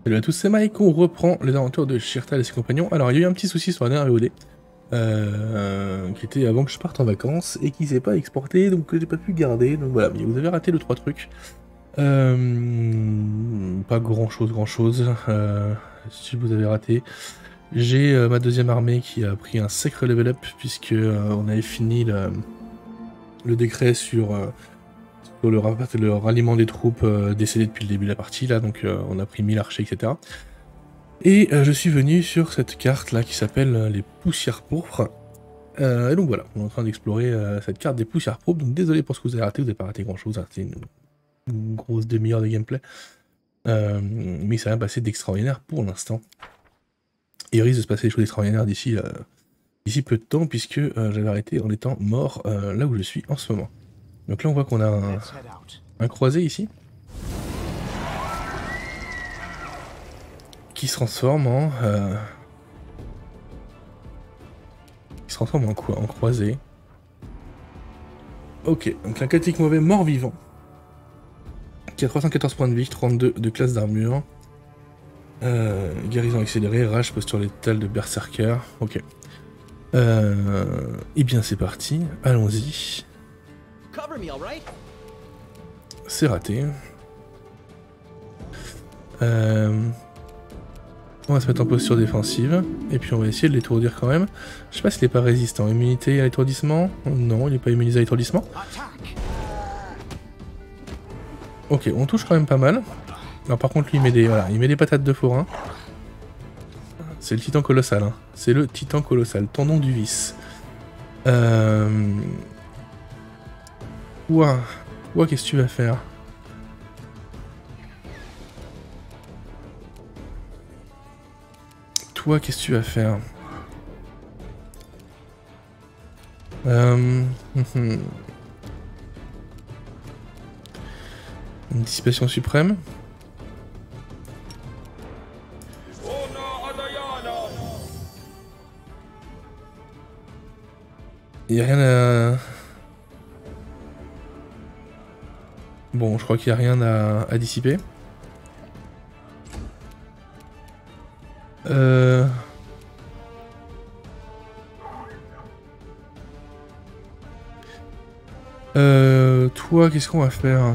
Salut à tous, c'est Mike, on reprend les aventures de Shirtal et ses compagnons. Alors il y a eu un petit souci sur la dernière VOD, qui était avant que je parte en vacances, et qui s'est pas exporté, donc que j'ai pas pu garder, donc voilà, mais vous avez raté 2-3 trucs. Pas grand chose, si vous avez raté. J'ai ma deuxième armée qui a pris un sacré level up, puisque on avait fini le décret sur le ralliement des troupes décédées depuis le début de la partie, là, donc on a pris 1000 archers, etc. Et je suis venu sur cette carte là qui s'appelle les poussières pourpres. Et donc voilà, on est en train d'explorer cette carte des poussières pourpres. Donc désolé pour ce que vous avez raté, vous n'avez pas raté grand chose, c'était une grosse demi-heure de gameplay. Mais ça va passer d'extraordinaire pour l'instant. Et il risque de se passer des choses extraordinaires d'ici peu de temps, puisque j'avais arrêté en étant mort là où je suis en ce moment. Donc là on voit qu'on a un croisé ici. Qui se transforme en... Qui se transforme en quoi? En croisé. Ok, donc un catholique mauvais mort-vivant. Qui a 314 points de vie, 32 de classe d'armure. Guérison accélérée, rage, posture létale de berserker. Ok. Et bien c'est parti, allons-y. C'est raté. On va se mettre en posture défensive, et puis on va essayer de l'étourdir quand même. Je sais pas s'il est pas résistant. Immunité à l'étourdissement? Non, il est pas immunisé à l'étourdissement. Ok, on touche quand même pas mal. Alors par contre lui il met des, voilà, il met des patates de forain. C'est le titan colossal, hein. C'est le titan colossal, tendon du vice. Ouah, qu'est-ce que tu vas faire? Toi, qu'est-ce que tu vas faire? Une dissipation suprême. Il n'y a rien à... Bon, je crois qu'il n'y a rien à dissiper. Toi, qu'est-ce qu'on va faire?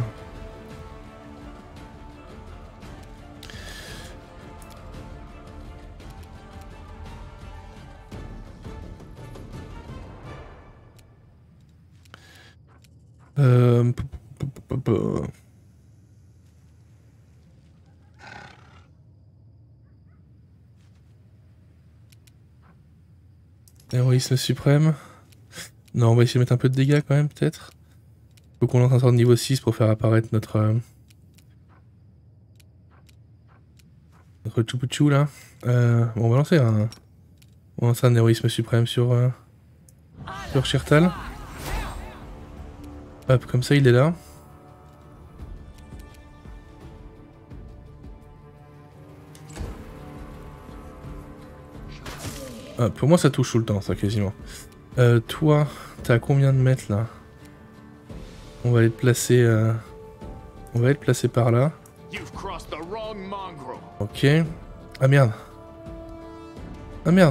Héroïsme suprême. Non, on va essayer de mettre un peu de dégâts quand même, peut-être. Faut qu'on lance un sort de niveau 6 pour faire apparaître notre Chupuchu là. Bon, on va lancer un héroïsme suprême sur Shirtal. Hop, comme ça il est là. Ah, pour moi ça touche tout le temps, ça quasiment. Toi, t'as combien de mètres là? On va aller te placer. On va aller te placer par là. Ok. Ah merde. Ah merde.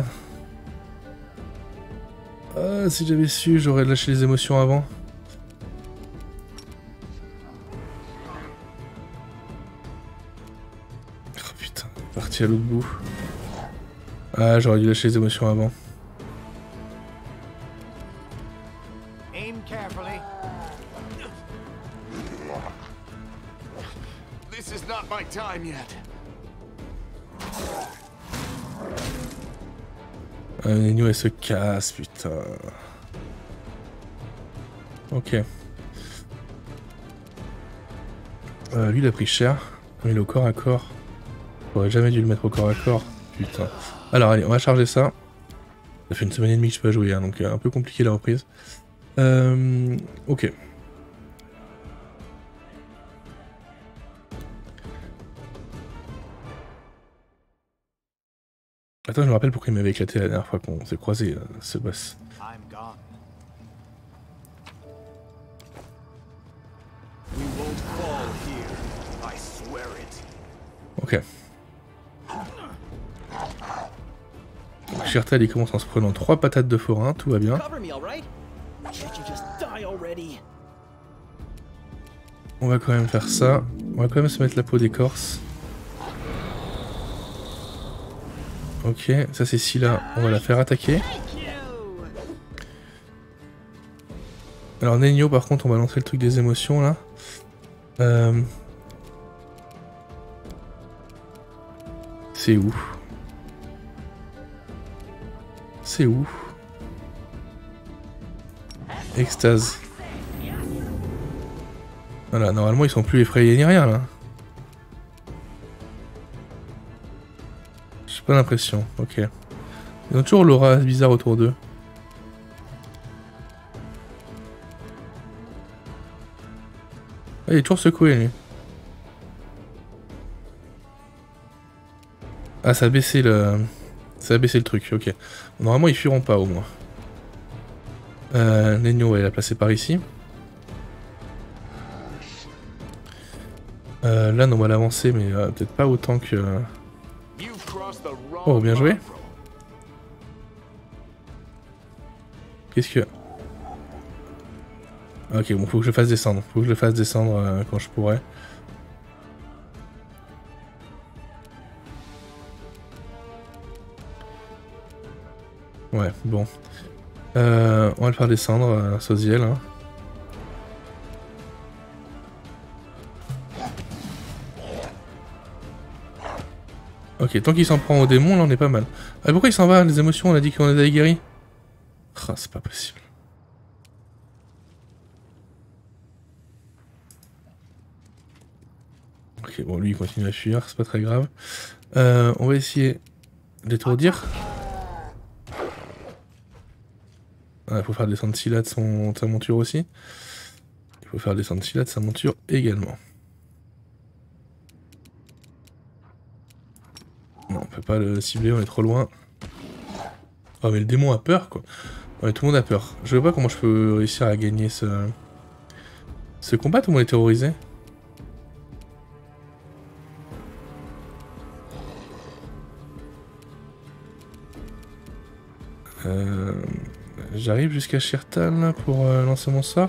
Ah, si j'avais su, j'aurais lâché les émotions avant. Oh putain, parti à l'autre bout. Ah, j'aurais dû lâcher les émotions avant. Nenio elle se casse, putain. Ok. Lui il a pris cher. Il est au corps à corps. J'aurais jamais dû le mettre au corps à corps. Putain. Alors allez, on va charger ça. Ça fait une semaine et demie que je peux pas jouer, hein, donc un peu compliqué la reprise. Ok. Attends, je me rappelle pourquoi il m'avait éclaté la dernière fois qu'on s'est croisé, ce boss. Ok. Shirtal il commence en se prenant 3 patates de forain, tout va bien. On va quand même faire ça. On va quand même se mettre la peau d'écorce. Ok, ça c'est Scylla, on va la faire attaquer. Alors Nenio par contre on va lancer le truc des émotions là. C'est où? C'est où? Extase. Voilà, normalement ils sont plus effrayés ni rien là. J'ai pas l'impression, ok. Ils ont toujours l'aura bizarre autour d'eux. Ah, il est toujours secoué lui. Ah, ça a baissé le... Ça a baissé le truc, ok. Normalement ils fuiront pas au moins. Nenio, on va la placer par ici. Là, on va l'avancer, mais peut-être pas autant que... Oh, bien joué. Qu'est-ce que... Ok, bon, faut que je le fasse descendre. Faut que je le fasse descendre quand je pourrai. Ouais, bon. On va le faire descendre, Soziel. Hein. Ok, tant qu'il s'en prend au démon, là on est pas mal. Ah, pourquoi il s'en va? Les émotions, on a dit qu'on les avait guéris. Ah, c'est pas possible. Ok, bon, lui il continue à fuir, c'est pas très grave. On va essayer d'étourdir. Il faut faire descendre Scylla de sa monture aussi. Il faut faire descendre Scylla de sa monture également. Non, on peut pas le cibler, on est trop loin. Oh mais le démon a peur quoi. Ouais, tout le monde a peur. Je vois pas comment je peux réussir à gagner ce combat, tout le monde est terrorisé. J'arrive jusqu'à Shirtal pour lancer mon sort.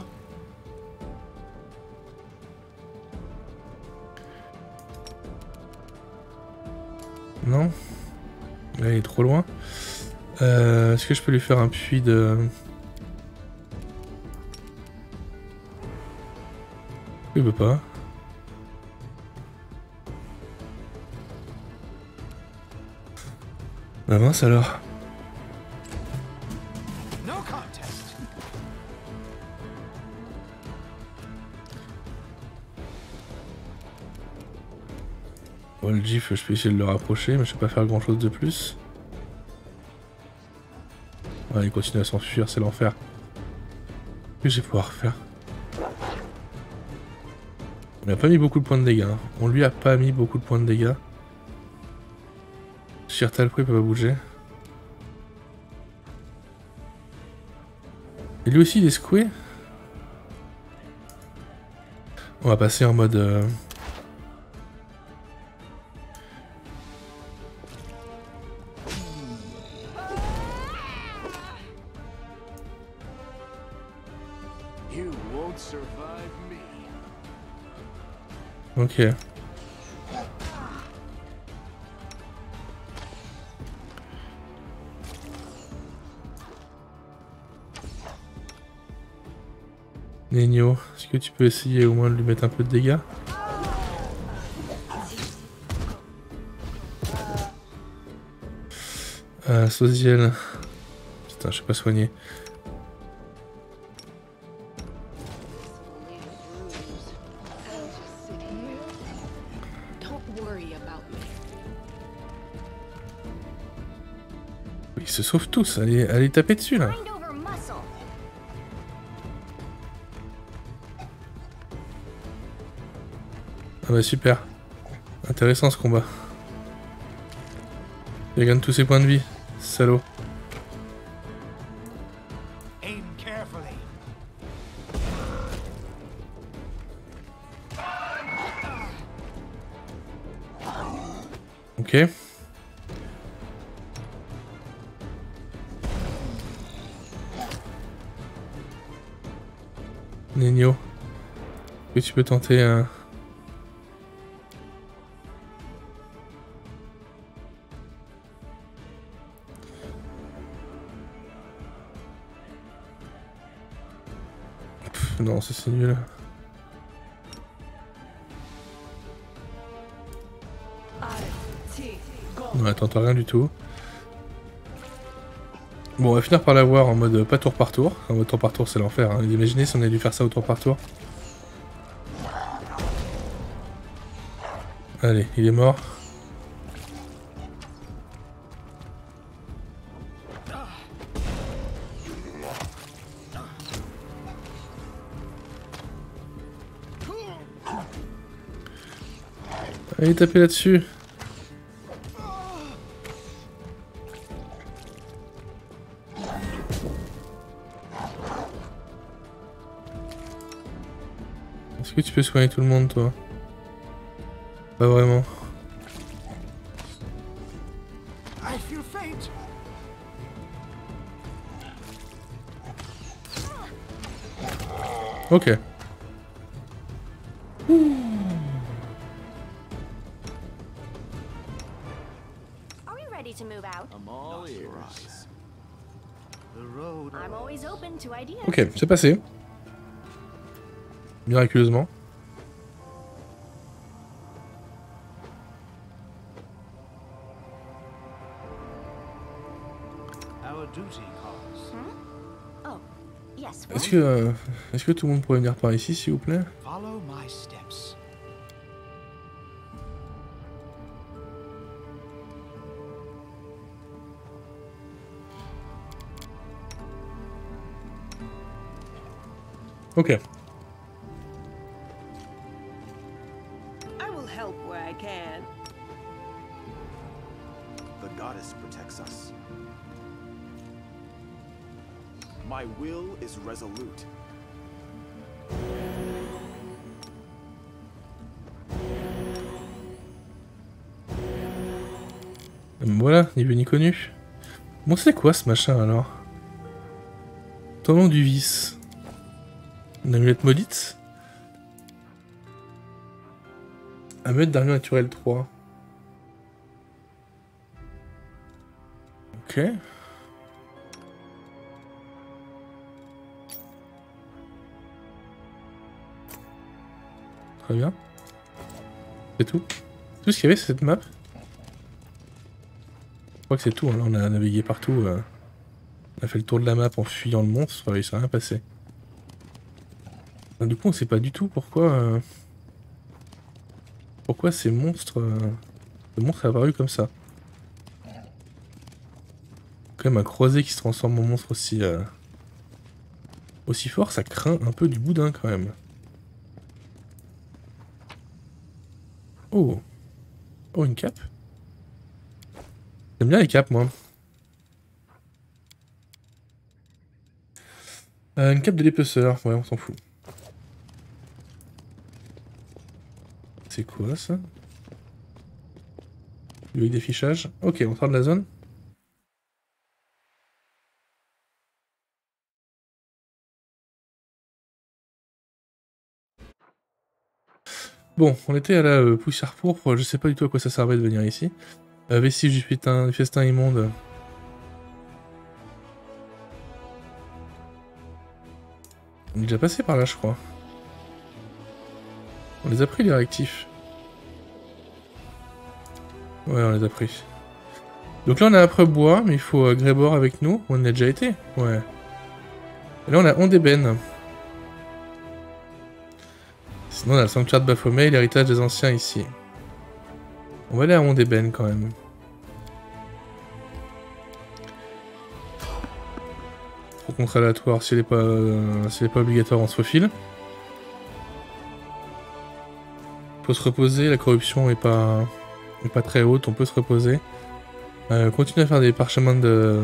Non. Là il est trop loin. Est-ce que je peux lui faire un puits de... Il veut pas. Bah mince alors. Bon, le GIF, je peux essayer de le rapprocher, mais je vais pas faire grand chose de plus. Ouais, il continue à s'enfuir, c'est l'enfer. Qu'est-ce que je vais pouvoir faire? On lui a pas mis beaucoup de points de dégâts. Hein. On lui a pas mis beaucoup de points de dégâts. Shirtal, pourquoi il peut pas bouger? Et lui aussi il est secoué. On va passer en mode... Ok. Nenio, est-ce que tu peux essayer au moins de lui mettre un peu de dégâts? Soziel. Putain, je sais pas soigner. Ils se sauvent tous, allez taper dessus là. Ah bah super. Intéressant ce combat. Il gagne tous ses points de vie. Salaud. Ok. Nino. Que tu peux tenter un... Non, ça c'est nul. Non, attends, t'as rien du tout. Bon, on va finir par l'avoir en mode pas tour par tour. En mode tour par tour, c'est l'enfer. Hein. Imaginez si on avait dû faire ça au tour par tour. Allez, il est mort. Allez, tapez là-dessus. Est-ce que tu peux soigner tout le monde, toi? Pas vraiment. Ok. Ok, c'est passé. Miraculeusement. Est-ce que tout le monde pourrait venir par ici, s'il vous plaît? Ok. I will help where I can. The goddess protects us. My will is resolute. Voilà, ni vu ni connu. Bon, c'est quoi ce machin alors? Tourment du vice. Une amulette maudite. Amulette d'armure naturelle 3. Ok. Très bien. C'est tout. Tout ce qu'il y avait sur cette map. Je crois que c'est tout. Hein. Là, on a navigué partout. On a fait le tour de la map en fuyant le monstre. Il s'est rien passé. Du coup, on sait pas du tout pourquoi... Pourquoi ces monstres... Le monstre est apparu comme ça. Quand même un croisé qui se transforme en monstre aussi... Aussi fort, ça craint un peu du boudin quand même. Oh. Oh, une cape. J'aime bien les capes, moi. Une cape de l'épaisseur. Ouais, on s'en fout. C'est quoi, ça? Avec des fichages. Ok, on sort de la zone. Bon, on était à la poussière pourpre, je sais pas du tout à quoi ça servait de venir ici. Vestige du festin immonde. On est déjà passé par là, je crois. On les a pris, les réactifs. Ouais, on les a pris. Donc là, on a après bois, mais il faut Grébor avec nous. On y a déjà été. Ouais. Et là, on a Ondébène. Sinon, on a le sanctuaire de Baphomet et l'héritage des anciens ici. On va aller à Ondébène quand même. Rencontre aléatoire, si elle n'est pas obligatoire, on se faufile. On peut se reposer, la corruption est pas très haute, on peut se reposer. Continuer à faire des parchemins de...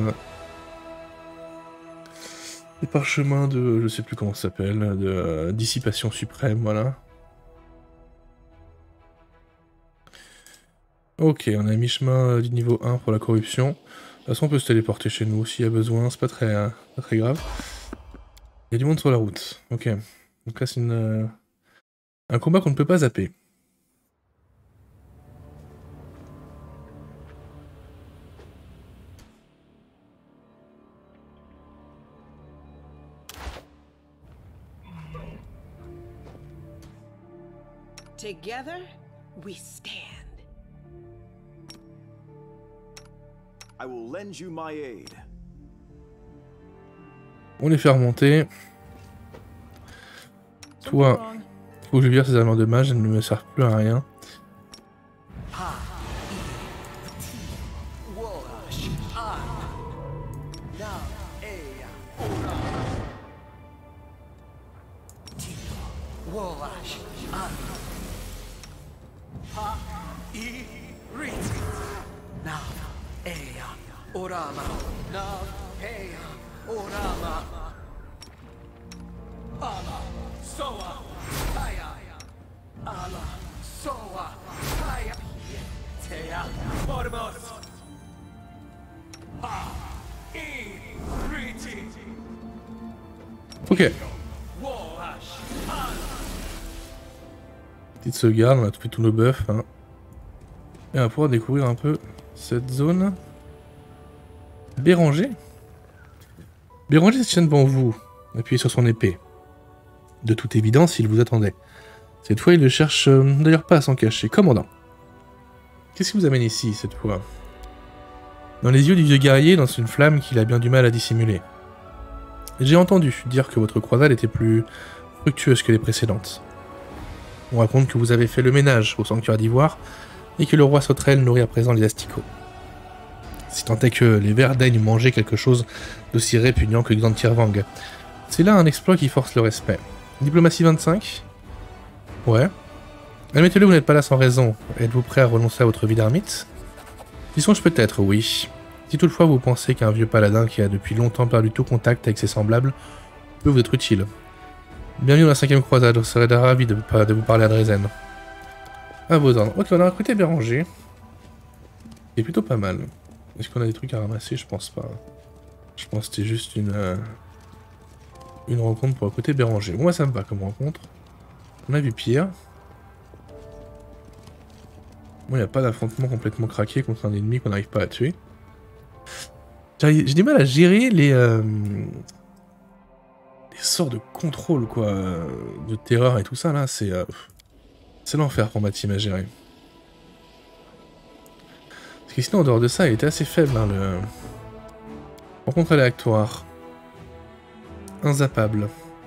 Des parchemins de... je sais plus comment ça s'appelle, de dissipation suprême, voilà. Ok, on a mi-chemin du niveau 1 pour la corruption. De toute façon, on peut se téléporter chez nous s'il y a besoin, c'est pas très grave. Il y a du monde sur la route, ok. Donc là, c'est un combat qu'on ne peut pas zapper. Together, we stand. I will lend you my aid. On les fait remonter. Toi, faut que je vire ces armures de mage, elles ne me servent plus à rien. Ok. Petite sauvegarde, on a fait tous nos buffs. Hein. Et on va pouvoir découvrir un peu cette zone. Béranger. Béranger se tient devant vous, appuyé sur son épée. De toute évidence, il vous attendait. Cette fois, il ne cherche d'ailleurs pas à s'en cacher. Commandant. Qu'est-ce qui vous amène ici, cette fois? Dans les yeux du vieux guerrier, lance une flamme qu'il a bien du mal à dissimuler. J'ai entendu dire que votre croisade était plus fructueuse que les précédentes. On raconte que vous avez fait le ménage au sanctuaire d'Ivoire et que le roi Sauterelle nourrit à présent les asticots. Si tant est que les vers daignent manger quelque chose d'aussi répugnant que Xantirvang. C'est là un exploit qui force le respect. Diplomatie 25 ? Ouais. Admettez-le, vous n'êtes pas là sans raison. Êtes-vous prêt à renoncer à votre vie d'ermite? Y songe peut-être, oui. Si toutefois vous pensez qu'un vieux paladin qui a depuis longtemps perdu tout contact avec ses semblables peut vous être utile. Bienvenue dans la 5ème croisade, je serais ravi de vous parler à Dresden. À vos ordres. Ok, on a recruté Béranger. C'est plutôt pas mal. Est-ce qu'on a des trucs à ramasser? Je pense pas. Je pense que c'était juste une rencontre pour recruter Béranger. Moi ça me va comme rencontre. On a vu pire. Bon, il n'y a pas d'affrontement complètement craqué contre un ennemi qu'on n'arrive pas à tuer. J'ai du mal à gérer les sorts de contrôle, quoi, de terreur et tout ça, là, c'est l'enfer pour ma team à gérer. Parce que sinon, en dehors de ça, il était assez faible, hein, le... Rencontre aléatoire. Inzappable.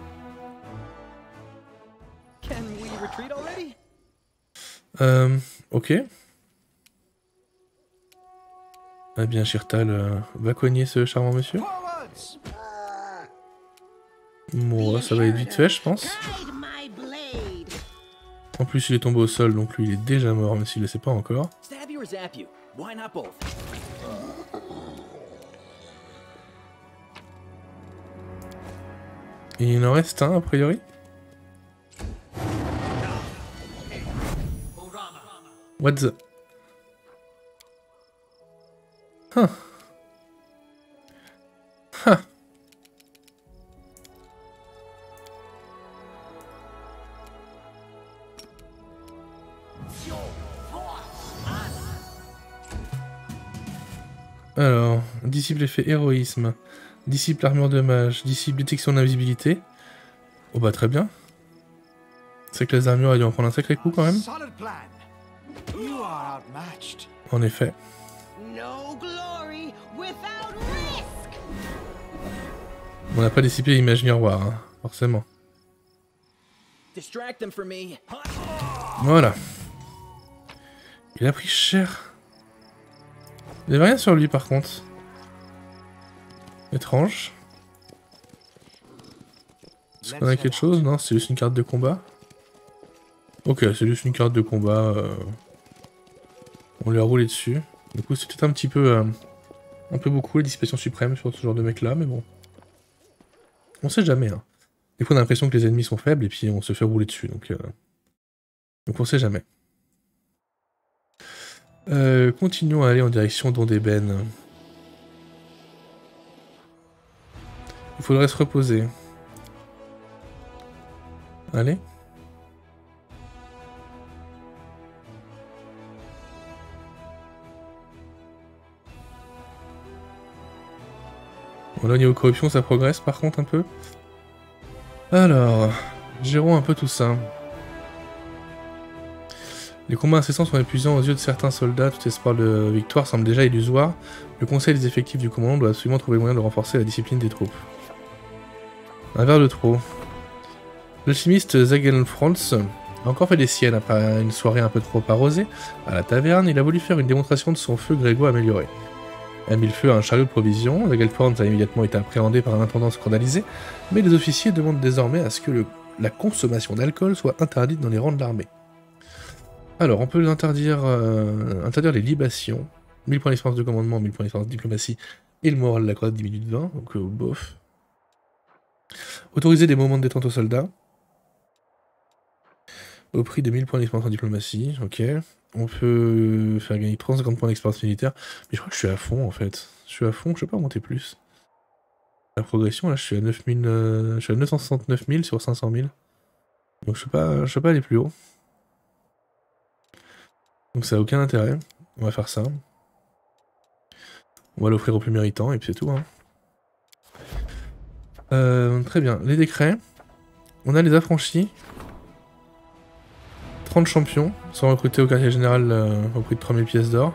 Ok. Eh bien, Shirtal va cogner ce charmant monsieur. Bon, ça va être vite fait, je pense. En plus, il est tombé au sol, donc lui, il est déjà mort, même s'il ne le sait pas encore. Et il en reste un, a priori. What the... Huh. Huh. Alors, disciple effet héroïsme, disciple armure de mage, disciple détection d'invisibilité. Oh bah très bien. C'est que les armures elles dû en prendre un sacré coup quand même. En effet. On n'a pas disciplé l'image miroir, hein, forcément. Voilà. Il a pris cher. Il n'y avait rien sur lui par contre. Étrange. Est-ce qu'on a quelque chose? Non, c'est juste une carte de combat. Ok, c'est juste une carte de combat. On lui a roulé dessus. Du coup, c'est peut-être un petit peu... un peu beaucoup la dissipation suprême sur ce genre de mec là, mais bon. On sait jamais, hein. Des fois on a l'impression que les ennemis sont faibles et puis on se fait rouler dessus, donc on sait jamais. Continuons à aller en direction d'Ondébène. Il faudrait se reposer. Allez. Bon, là, au niveau corruption, ça progresse par contre un peu. Alors, gérons un peu tout ça. Les combats incessants sont épuisants aux yeux de certains soldats, tout espoir de victoire semble déjà illusoire. Le conseil des effectifs du commandant doit absolument trouver le moyen de renforcer la discipline des troupes. Un verre de trop. L'alchimiste Zagenfrons a encore fait des siennes après une soirée un peu trop arrosée. À la taverne, il a voulu faire une démonstration de son feu grégoire amélioré. Il a mis le feu à un chariot de provisions, Zagenfrons a immédiatement été appréhendé par un intendant scandalisé, mais les officiers demandent désormais à ce que la consommation d'alcool soit interdite dans les rangs de l'armée. Alors, on peut interdire les libations. 1000 points d'expérience de commandement, 1000 points d'expérience de diplomatie, et le moral de la croix diminue de 20, donc bof. Autoriser des moments de détente aux soldats. Au prix de 1000 points d'expérience en diplomatie, ok. On peut faire gagner 350 points d'expérience militaire, mais je crois que je suis à fond en fait. Je suis à fond, je peux pas monter plus. La progression, là, je suis à 9000, je suis à 969 000 sur 500 000. Donc je peux pas aller plus haut. Donc ça a aucun intérêt. On va faire ça. On va l'offrir aux plus méritants et puis c'est tout. Hein. Très bien. Les décrets. On a les affranchis. 30 champions sont recrutés au quartier général au prix de 3000 pièces d'or.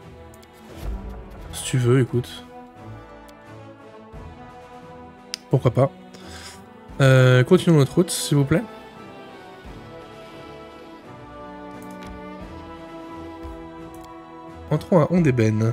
Si tu veux, écoute. Pourquoi pas. Continuons notre route, s'il vous plaît. Entrons à Ondébène.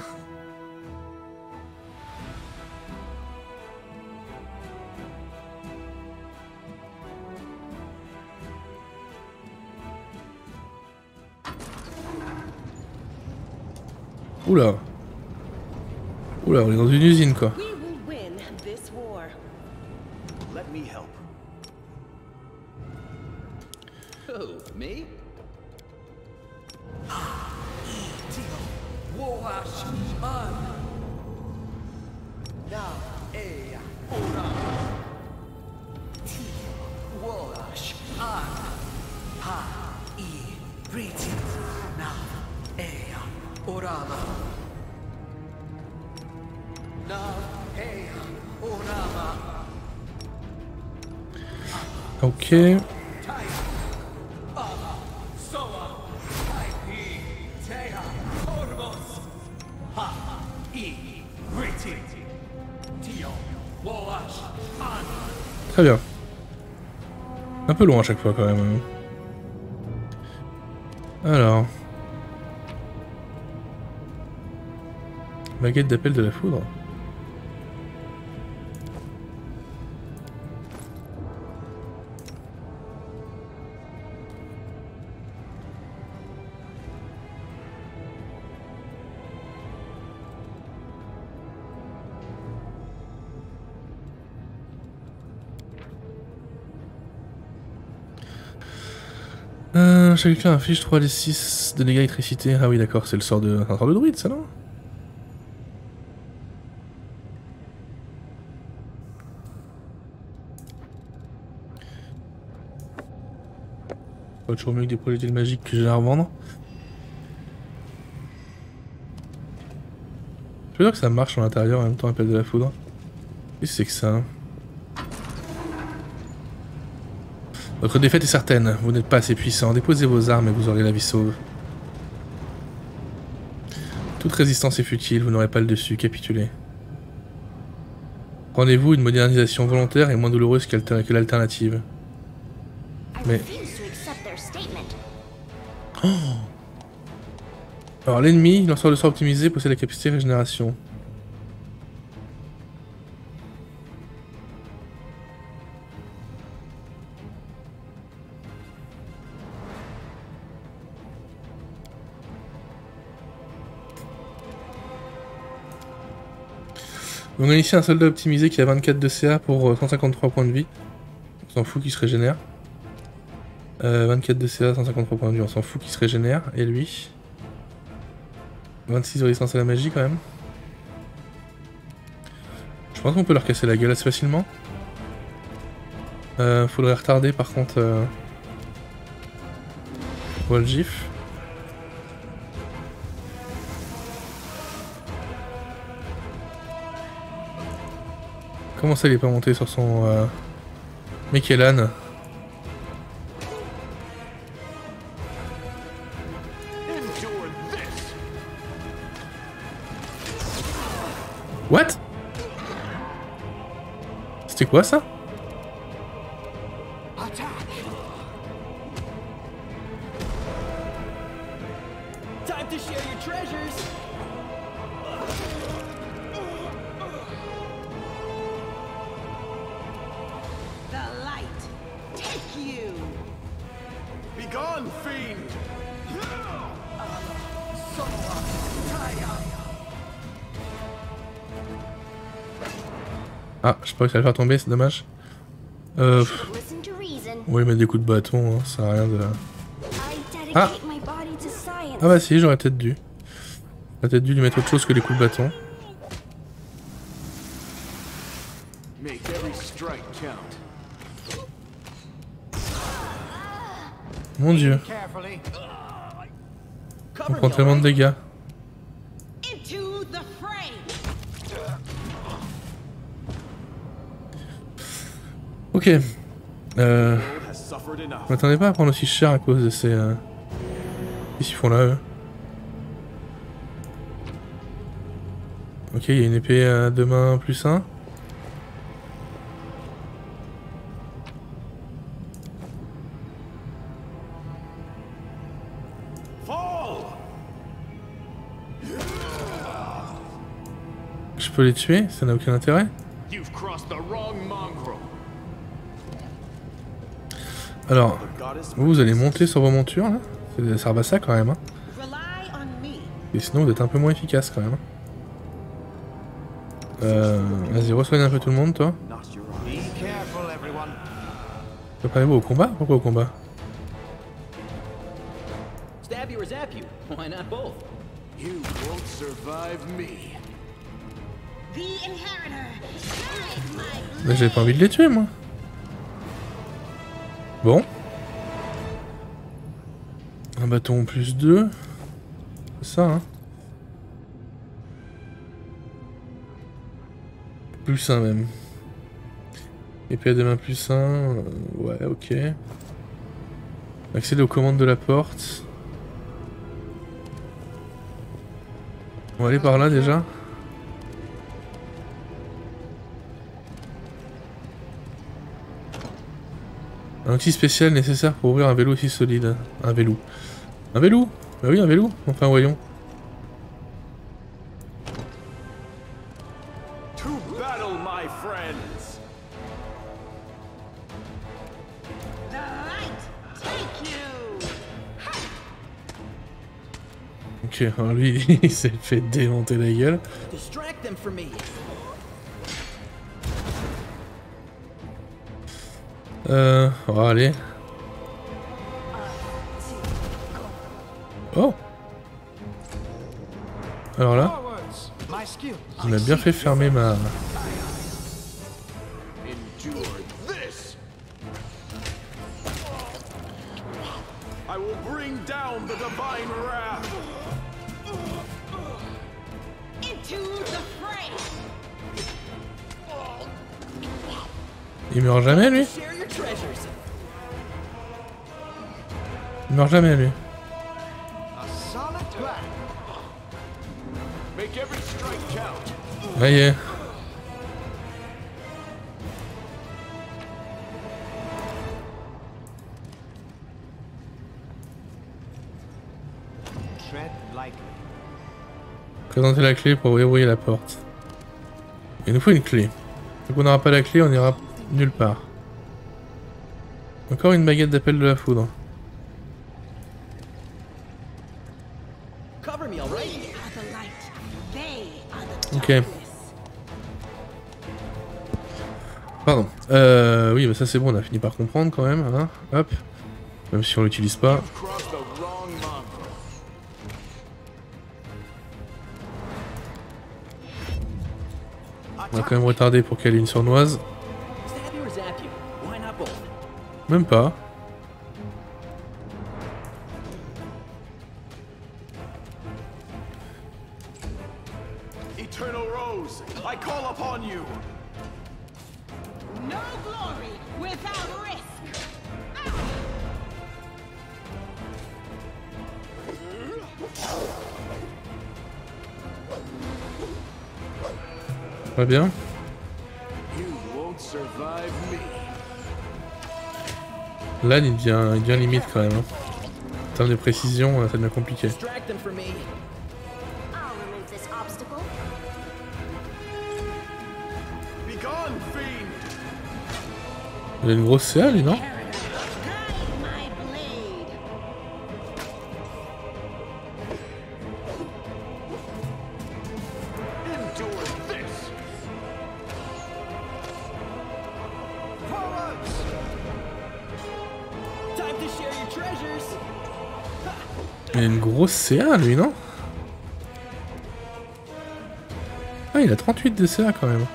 Oula. Oula, on est dans une usine quoi. We will win this war. Let me help. Who, me? Ok. Très bien. Un peu long à chaque fois quand même. Alors. Baguette d'appel de la foudre. Quelqu'un inflige 3d6 de dégâts électricité. Ah oui d'accord, c'est le sort de... un sort de druide ça non? Pas toujours mieux que des projectiles magiques que j'ai à revendre. Je veux dire que ça marche en l'intérieur en même temps, appel de la foudre. Qu'est-ce que c'est que ça? Votre défaite est certaine, vous n'êtes pas assez puissant. Déposez vos armes et vous aurez la vie sauve. Toute résistance est futile, vous n'aurez pas le dessus, capitulez. Rendez-vous, une modernisation volontaire est moins douloureuse que l'alternative. Mais... Oh. Alors l'ennemi, lanceur de sort optimisé, possède la capacité de régénération. Donc on a ici un soldat optimisé qui a 24 de CA pour 153 points de vie. On s'en fout qu'il se régénère. 24 de CA, 153 points de vie, on s'en fout qu'il se régénère. Et lui 26 de résistance à la magie quand même. Je pense qu'on peut leur casser la gueule assez facilement. Faudrait retarder par contre Walgif. Comment ça il est pas monté sur son Mekelan? What? C'était quoi ça? Time to share your treasures. The light. Take you. Be gone, fiend! Ah, je sais pas si ça va le faire tomber, c'est dommage. Listen to reason. Oui, mettre des coups de bâton, hein, ça sert à rien de... I Ah. dedicate my body to science. Ah bah si, j'aurais peut-être dû. J'aurais peut-être dû lui mettre autre chose que les coups de bâton. Make every strike count. Mon dieu, Carefully. on Cover prend me, tellement de alright? dégâts. Into the fray. Ok. Has suffered enough. Je m'attendais pas à prendre aussi cher à cause de ces... Qu'est-ce qu'ils font là, eux? Ok, il y a une épée à deux mains plus 1. Fall! Je peux les tuer? Ça n'a aucun intérêt. You've crossed the wrong mongrel. Alors, The goddess vous allez monter sur vos montures, là? Ça sert à ça quand même, hein. Rely on me. Et sinon, vous êtes un peu moins efficace quand même. Vas-y, resoigne un peu tout le monde, toi. not your eyes. Be careful, everyone. Préparez-vous au combat? Pourquoi au combat? Stab you or zap you? Why not both? You won't survive me. The inheritor. Guide my Là, j'avais pas envie de les tuer, moi. Bon. Un bâton plus 2. C'est ça, hein. Plus 1 même. Épée à deux mains plus 1. Ouais, ok. Accéder aux commandes de la porte. On va aller par là déjà. Un outil spécial nécessaire pour ouvrir un vélo aussi solide. Un vélo. Un vélo? Bah oui, un vélo. Enfin, voyons. To battle, my friends! the light. Take you. Ok, alors lui, il s'est fait démonter la gueule. Distract them from me. On va aller. Oh! Alors là, My skill. on a bien fait fermer ma... Endure this! I will bring down the divine wrath! Into the fray. Il meurt jamais, lui? Share your treasures. Il meurt jamais, lui. A solid plan. Make every strike count. Ça y est. Tread lightly. Présentez la clé pour ouvrir la porte. Il nous faut une clé. Tant qu'on n'aura pas la clé, on ira nulle part. Encore une baguette d'appel de la foudre. Cover me, alright? We are the light. They are the Ok. darkness. Pardon. Oui, bah ça c'est bon, on a fini par comprendre quand même. Hein. Hop. Même si on l'utilise pas. Cross the wrong mongrel. On va quand même retarder pour caler une sournoise. Stab you or zap you? Why not both? Même pas. Eternal Rose, I call upon you. No glory without risk. Très bien. You won't survive me. Là, il devient limite quand même. Hein. En termes de précision, ça devient compliqué. Distract them for me. I'll remove this obstacle. Be gone, fiend. Il a une grosse CA, lui, non? Guide my blade. Endure this. Forwards. Time to share your treasures. Il a une grosse CA, lui, non? Ah, il a 38 de CA quand même.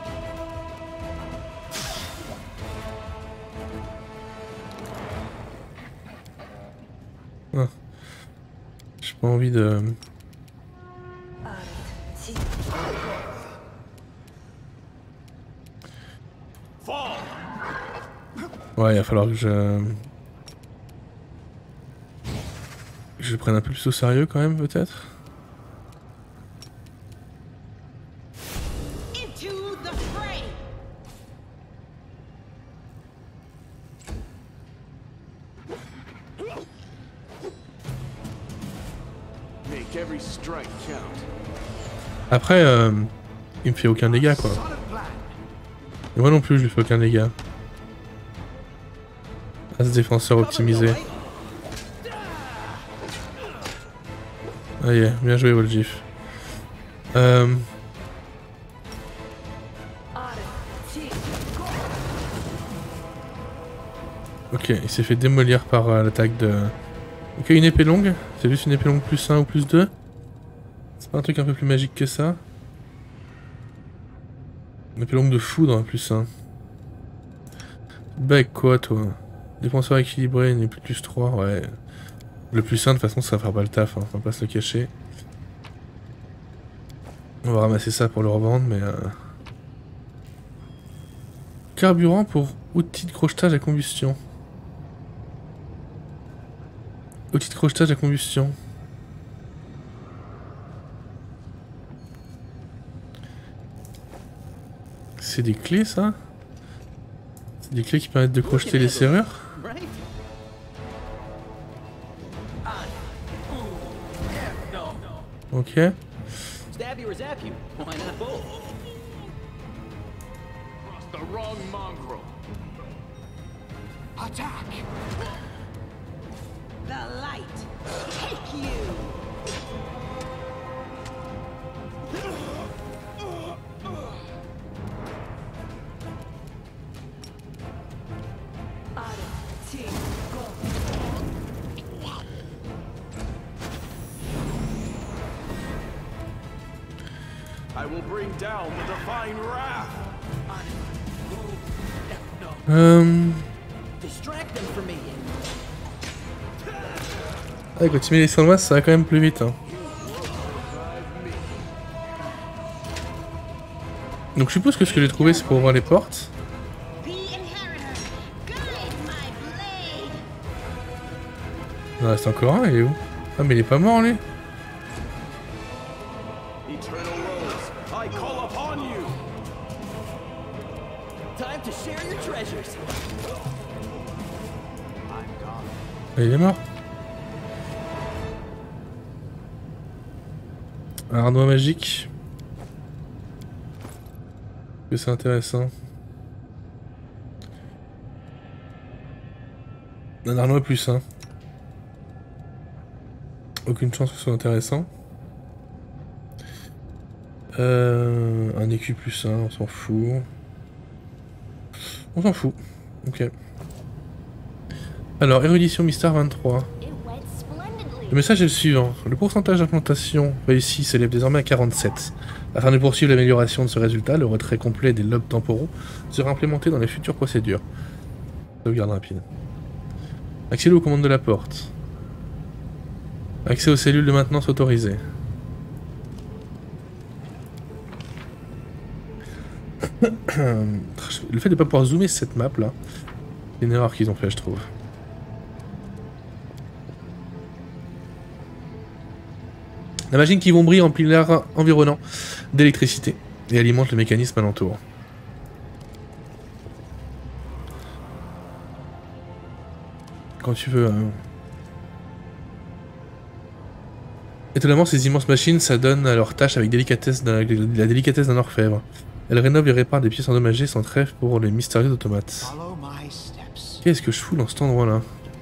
Ah. J'ai pas envie de... Fall. Ouais, il va falloir que je le prenne un peu plus au sérieux quand même, peut-être. Into the fray. Make every strike count. Après, il me fait aucun dégât, quoi. Son of black. Et moi non plus, je lui fais aucun dégât. Ah, ce défenseur optimisé. Allez, bien joué, Volgif. Ok, il s'est fait démolir par l'attaque de... Ok, une épée longue. C'est juste une épée longue plus 1 ou plus 2. C'est pas un truc un peu plus magique que ça. Une épée longue de foudre, plus 1. Bah quoi, toi? Défenseur équilibré, une épée plus 3, ouais. Le plus 1, de toute façon, ça fera pas le taf, hein. On va pas se le cacher. On va ramasser ça pour le revendre, mais... Carburant pour outil de crochetage à combustion. Outil de crochetage à combustion. C'est des clés, ça? C'est des clés qui permettent de crocheter les serrures? Right? Ok. Stab you or zap you. Why not both? Crossed the wrong mongrel. Attack. The light. Take you. I will bring down the divine wrath. Distract them for me. Ah, quand tu mets les soins, ça va quand même plus vite. Hein. Donc je suppose que ce que j'ai trouvé, c'est pour ouvrir les portes. The inheritor. Guide my blade. Il en reste encore un, il est où? Ah, mais il est pas mort, lui. Eternal Rose, I call upon you. Time to share your treasures. Ah, il est mort. Un ardois magique. Que c'est intéressant. Un ardois plus 1. Aucune chance que ce soit intéressant. Un écu plus 1, on s'en fout. On s'en fout. Ok. Alors, érudition Mystère 23. It went splendidly. Le message est le suivant. Le pourcentage d'implantation réussi s'élève désormais à 47. Afin de poursuivre l'amélioration de ce résultat, le retrait complet des lobes temporaux sera implémenté dans les futures procédures. Sauvegarde rapide. Accéder aux commandes de la porte. Accès aux cellules de maintenance autorisées. Le fait de ne pas pouvoir zoomer cette map là, c'est une erreur qu'ils ont fait, je trouve. La machine qui brille remplit l'air environnant d'électricité et alimente le mécanisme alentour. Quand tu veux. Étonnamment, ces immenses machines s'adonnent à leur tâche avec délicatesse la délicatesse d'un orfèvre. Elles rénovent et réparent des pièces endommagées sans trêve pour les mystérieux automates. Qu'est-ce que je fous dans cet endroit-là?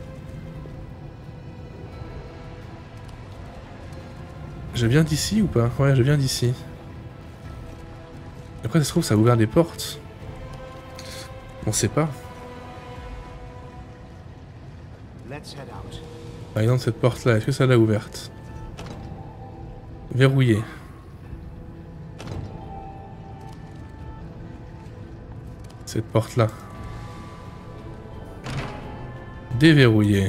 Je viens d'ici ou pas? Ouais, je viens d'ici. Après, ça se trouve, ça a ouvert des portes. On sait pas. Par exemple, cette porte-là, est-ce que ça l'a ouverte? Verrouillée. Cette porte-là. Déverrouillée.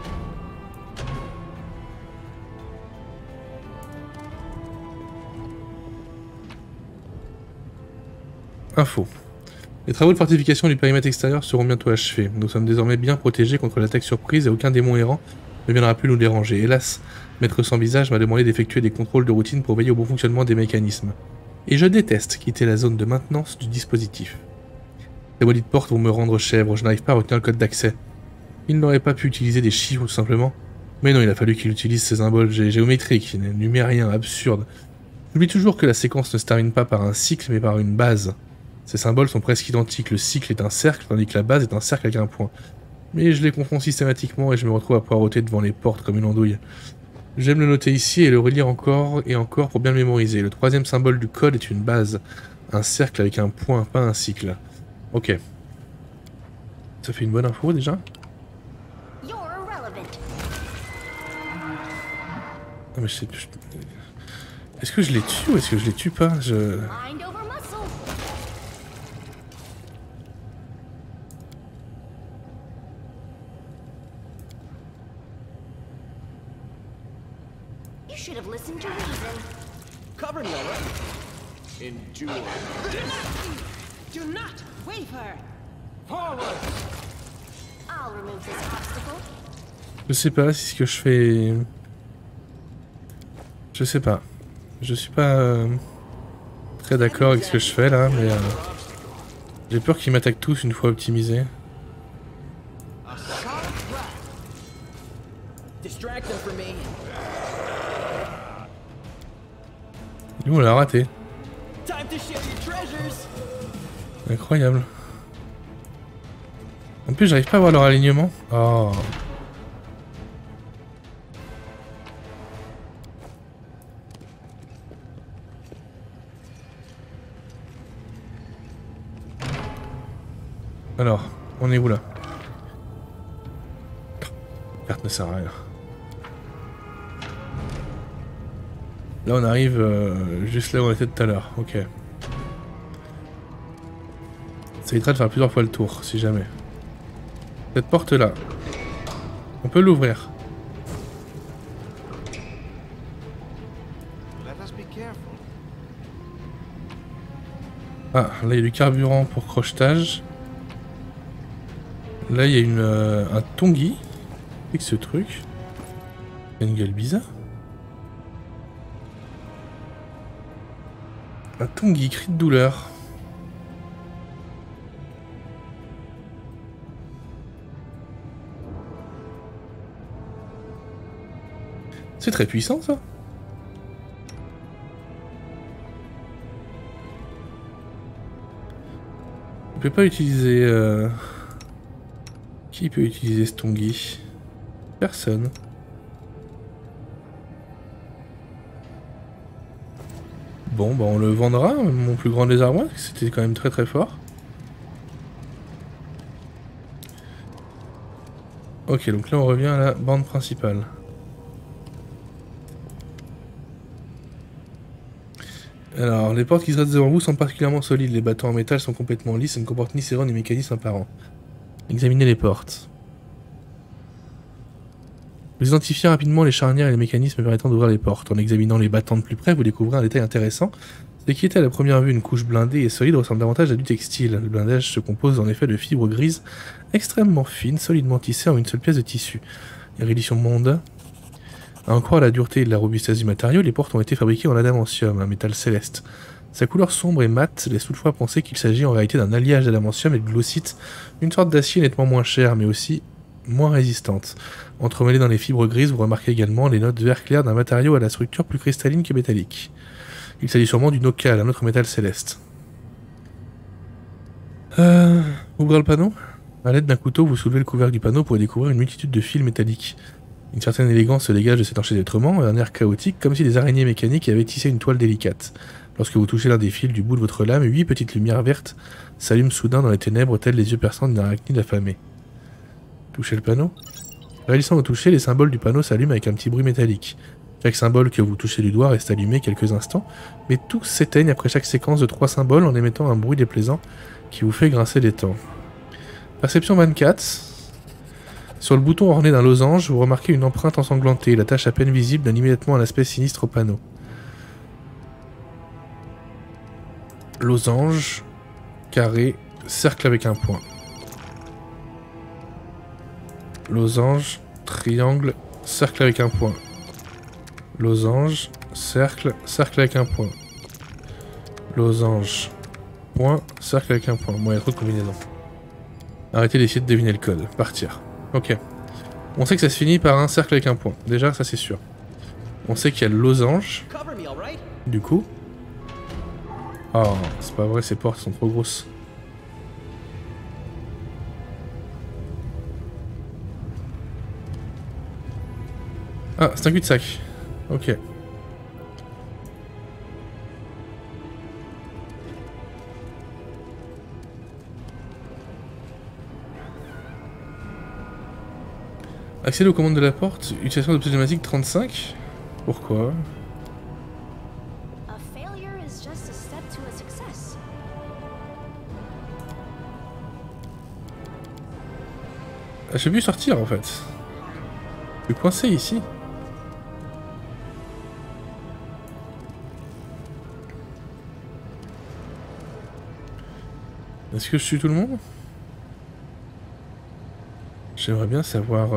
Info. Les travaux de fortification du périmètre extérieur seront bientôt achevés. Nous sommes désormais bien protégés contre l'attaque surprise et aucun démon errant ne viendra plus nous déranger. Hélas, Maître sans visage m'a demandé d'effectuer des contrôles de routine pour veiller au bon fonctionnement des mécanismes. Et je déteste quitter la zone de maintenance du dispositif. Ces maudites portes vont me rendre chèvre, je n'arrive pas à retenir le code d'accès. Il n'aurait pas pu utiliser des chiffres tout simplement. Mais non, il a fallu qu'il utilise ces symboles géométriques, numériens, absurdes. J'oublie toujours que la séquence ne se termine pas par un cycle mais par une base. Ces symboles sont presque identiques, le cycle est un cercle tandis que la base est un cercle avec un point. Mais je les confonds systématiquement et je me retrouve à poireauter devant les portes comme une andouille. J'aime le noter ici et le relire encore et encore pour bien le mémoriser. Le troisième symbole du code est une base. Un cercle avec un point, pas un cycle. Ok. Ça fait une bonne info déjà. Ah mais je sais plus... Est-ce que je les tue ou est-ce que je les tue pas? Should have listened to reason. Cover me, all right? Endure. Do not waver. Forward. I'll remove this obstacle. Je sais pas si ce que je fais... Je sais pas. Je suis pas très d'accord avec ce que je fais là, mais j'ai peur qu'ils m'attaquent tous une fois optimisés. Distract them for me. Nous on l'a raté. Time to share your treasures. Incroyable. En plus j'arrive pas à voir leur alignement. Oh. Alors, on est où là? La carte ne sert à rien. Là on arrive juste là où on était tout à l'heure, ok. Ça évitera de faire plusieurs fois le tour, si jamais. Cette porte là, on peut l'ouvrir. Ah, là il y a du carburant pour crochetage. Là il y a un tongi. Qu'est-ce que ce truc? Il y a une gueule bizarre. Un tongi, cri de douleur. C'est très puissant ça. On peut pas utiliser... Qui peut utiliser ce tongi? Personne. Bon, bah on le vendra, mon plus grand désarroi, parce que c'était quand même très très fort. Ok, donc là on revient à la bande principale. Alors, les portes qui se restent devant vous sont particulièrement solides. Les battants en métal sont complètement lisses et ne comportent ni serrure ni mécanisme apparent. Examinez les portes. Vous identifiez rapidement les charnières et les mécanismes permettant d'ouvrir les portes. En examinant les battants de plus près, vous découvrez un détail intéressant. Ce qui était à la première vue une couche blindée et solide ressemble davantage à du textile. Le blindage se compose en effet de fibres grises extrêmement fines, solidement tissées en une seule pièce de tissu. Érudition monde. À en croire la dureté et la robustesse du matériau, les portes ont été fabriquées en adamantium, un métal céleste. Sa couleur sombre et mate laisse toutefois penser qu'il s'agit en réalité d'un alliage d'adamantium et de glossite, une sorte d'acier nettement moins cher mais aussi moins résistante. Entremêlées dans les fibres grises, vous remarquez également les notes vert clair d'un matériau à la structure plus cristalline que métallique. Il s'agit sûrement du nokal, un autre métal céleste. Ouvrez le panneau. À l'aide d'un couteau, vous soulevez le couvercle du panneau pour y découvrir une multitude de fils métalliques. Une certaine élégance se dégage de cet enchevêtrement, un air chaotique, comme si des araignées mécaniques avaient tissé une toile délicate. Lorsque vous touchez l'un des fils du bout de votre lame, 8 petites lumières vertes s'allument soudain dans les ténèbres, telles les yeux perçants d'une arachnide affamée. Touchez le panneau. Réalisant au toucher, les symboles du panneau s'allument avec un petit bruit métallique. Chaque symbole que vous touchez du doigt reste allumé quelques instants, mais tous s'éteignent après chaque séquence de 3 symboles en émettant un bruit déplaisant qui vous fait grincer les dents. Perception 24. Sur le bouton orné d'un losange, vous remarquez une empreinte ensanglantée. La tache à peine visible donne immédiatement un aspect sinistre au panneau. Losange, carré, cercle avec un point. Losange, triangle, cercle avec un point. Losange, cercle, cercle avec un point. Losange, point, cercle avec un point. Bon, il y a trop de combinaisons. Arrêtez d'essayer de deviner le code. Partir. Ok. On sait que ça se finit par un cercle avec un point. Déjà, ça c'est sûr. On sait qu'il y a le losange. Cover me, all right? Du coup. Oh, c'est pas vrai, ces portes sont trop grosses. Ah, c'est un cul-de-sac. Ok. Accéder aux commandes de la porte, utilisation de pneumatique 35. Pourquoi? A failure is just a step to a success. Ah, j'ai pu sortir en fait. Je suis coincé ici. Est-ce que je tue tout le monde? J'aimerais bien savoir...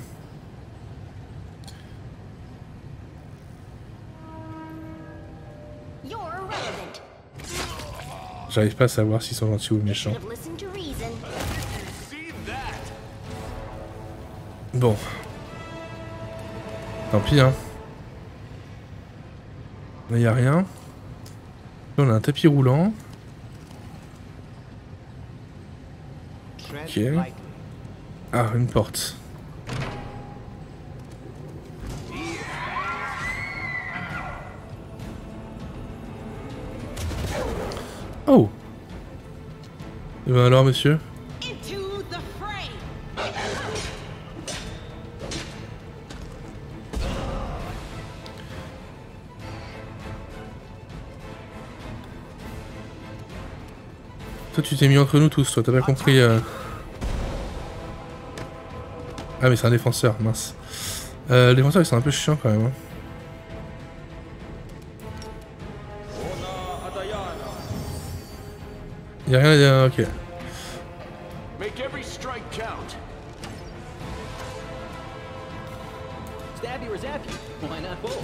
You're irrelevant. J'arrive pas à savoir s'ils sont gentils ou méchants. Should have listened to reason. See that? Bon. Tant pis, hein. Là, y a rien. Là, on a un tapis roulant. Ok. Ah, une porte. Oh! Et ben alors, monsieur? Into the fray. Toi, tu t'es mis entre nous tous, toi, t'as pas compris... Ah, mais c'est un défenseur, mince. Les défenseurs, ils sont un peu chiants quand même. Hein. Y'a rien à dire, ok. Make every strike count. Stab you or zap you? Why not both?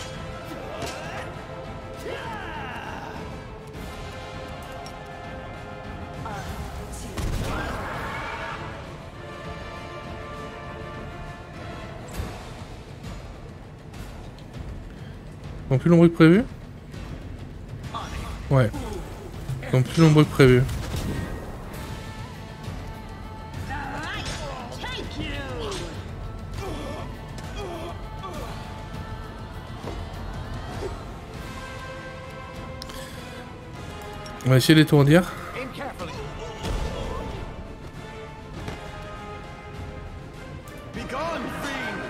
Ils sont plus nombreux que prévu? Ouais. Ils sont plus nombreux que prévu. On va essayer de l'étourdir. Aim carefully. Be gone, fiend!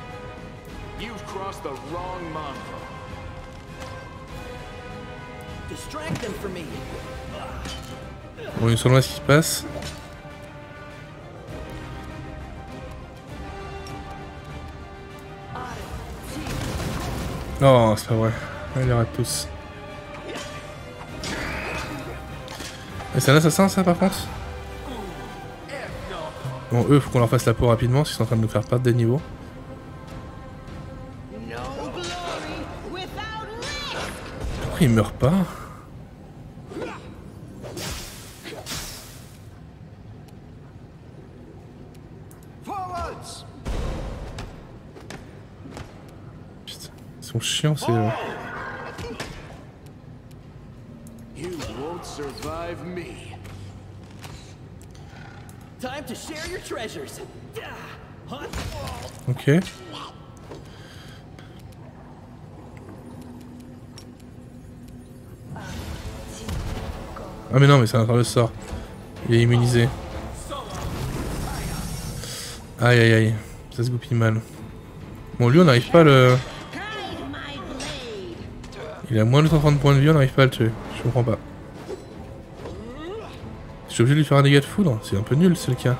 You've crossed the wrong month. Distract them from me. Bon, ils sont loin ce qui se passe. Non, c'est pas vrai. Il y aura tous. Et c'est un assassin ça par contre? Bon, eux, faut qu'on leur fasse la peau rapidement, parce qu'ils sont en train de nous faire perdre des niveaux. Pourquoi ils meurent pas? Putain, ils sont chiants ces... You won't survive me. Time to share your treasures. Ok. Ah mais non, mais c'est un le sort. Il est immunisé. Aïe aïe aïe, ça se goupille mal. Bon lui on n'arrive pas à le... Il a moins de 130 points de vie, on n'arrive pas à le tuer. Je comprends pas. Je suis obligé de lui faire un dégât de foudre? C'est un peu nul, c'est le cas.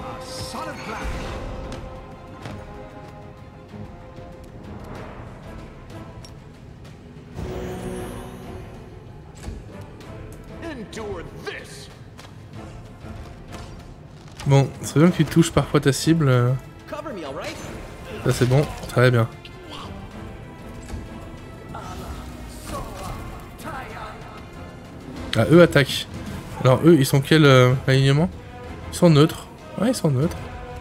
Bon, c'est bien que tu touches parfois ta cible. Ça c'est bon, très bien. Ah, eux attaquent. Alors eux, ils sont quel alignement? Ils sont neutres. Ouais, ils sont neutres.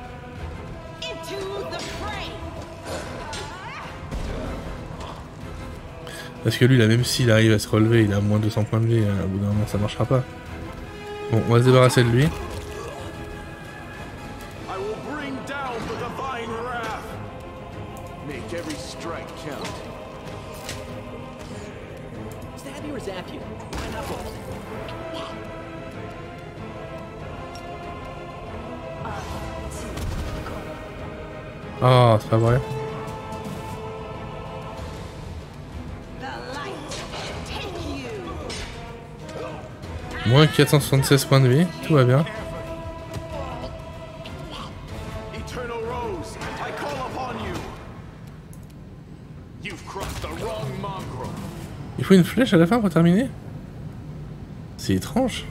Parce que lui, là, même s'il arrive à se relever, il a moins de 200 points de vie. Au bout d'un moment, ça marchera pas. Bon, on va se débarrasser de lui. Ah, c'est pas vrai. Moins 476 points de vie, tout va bien. Il faut une flèche à la fin pour terminer? C'est étrange.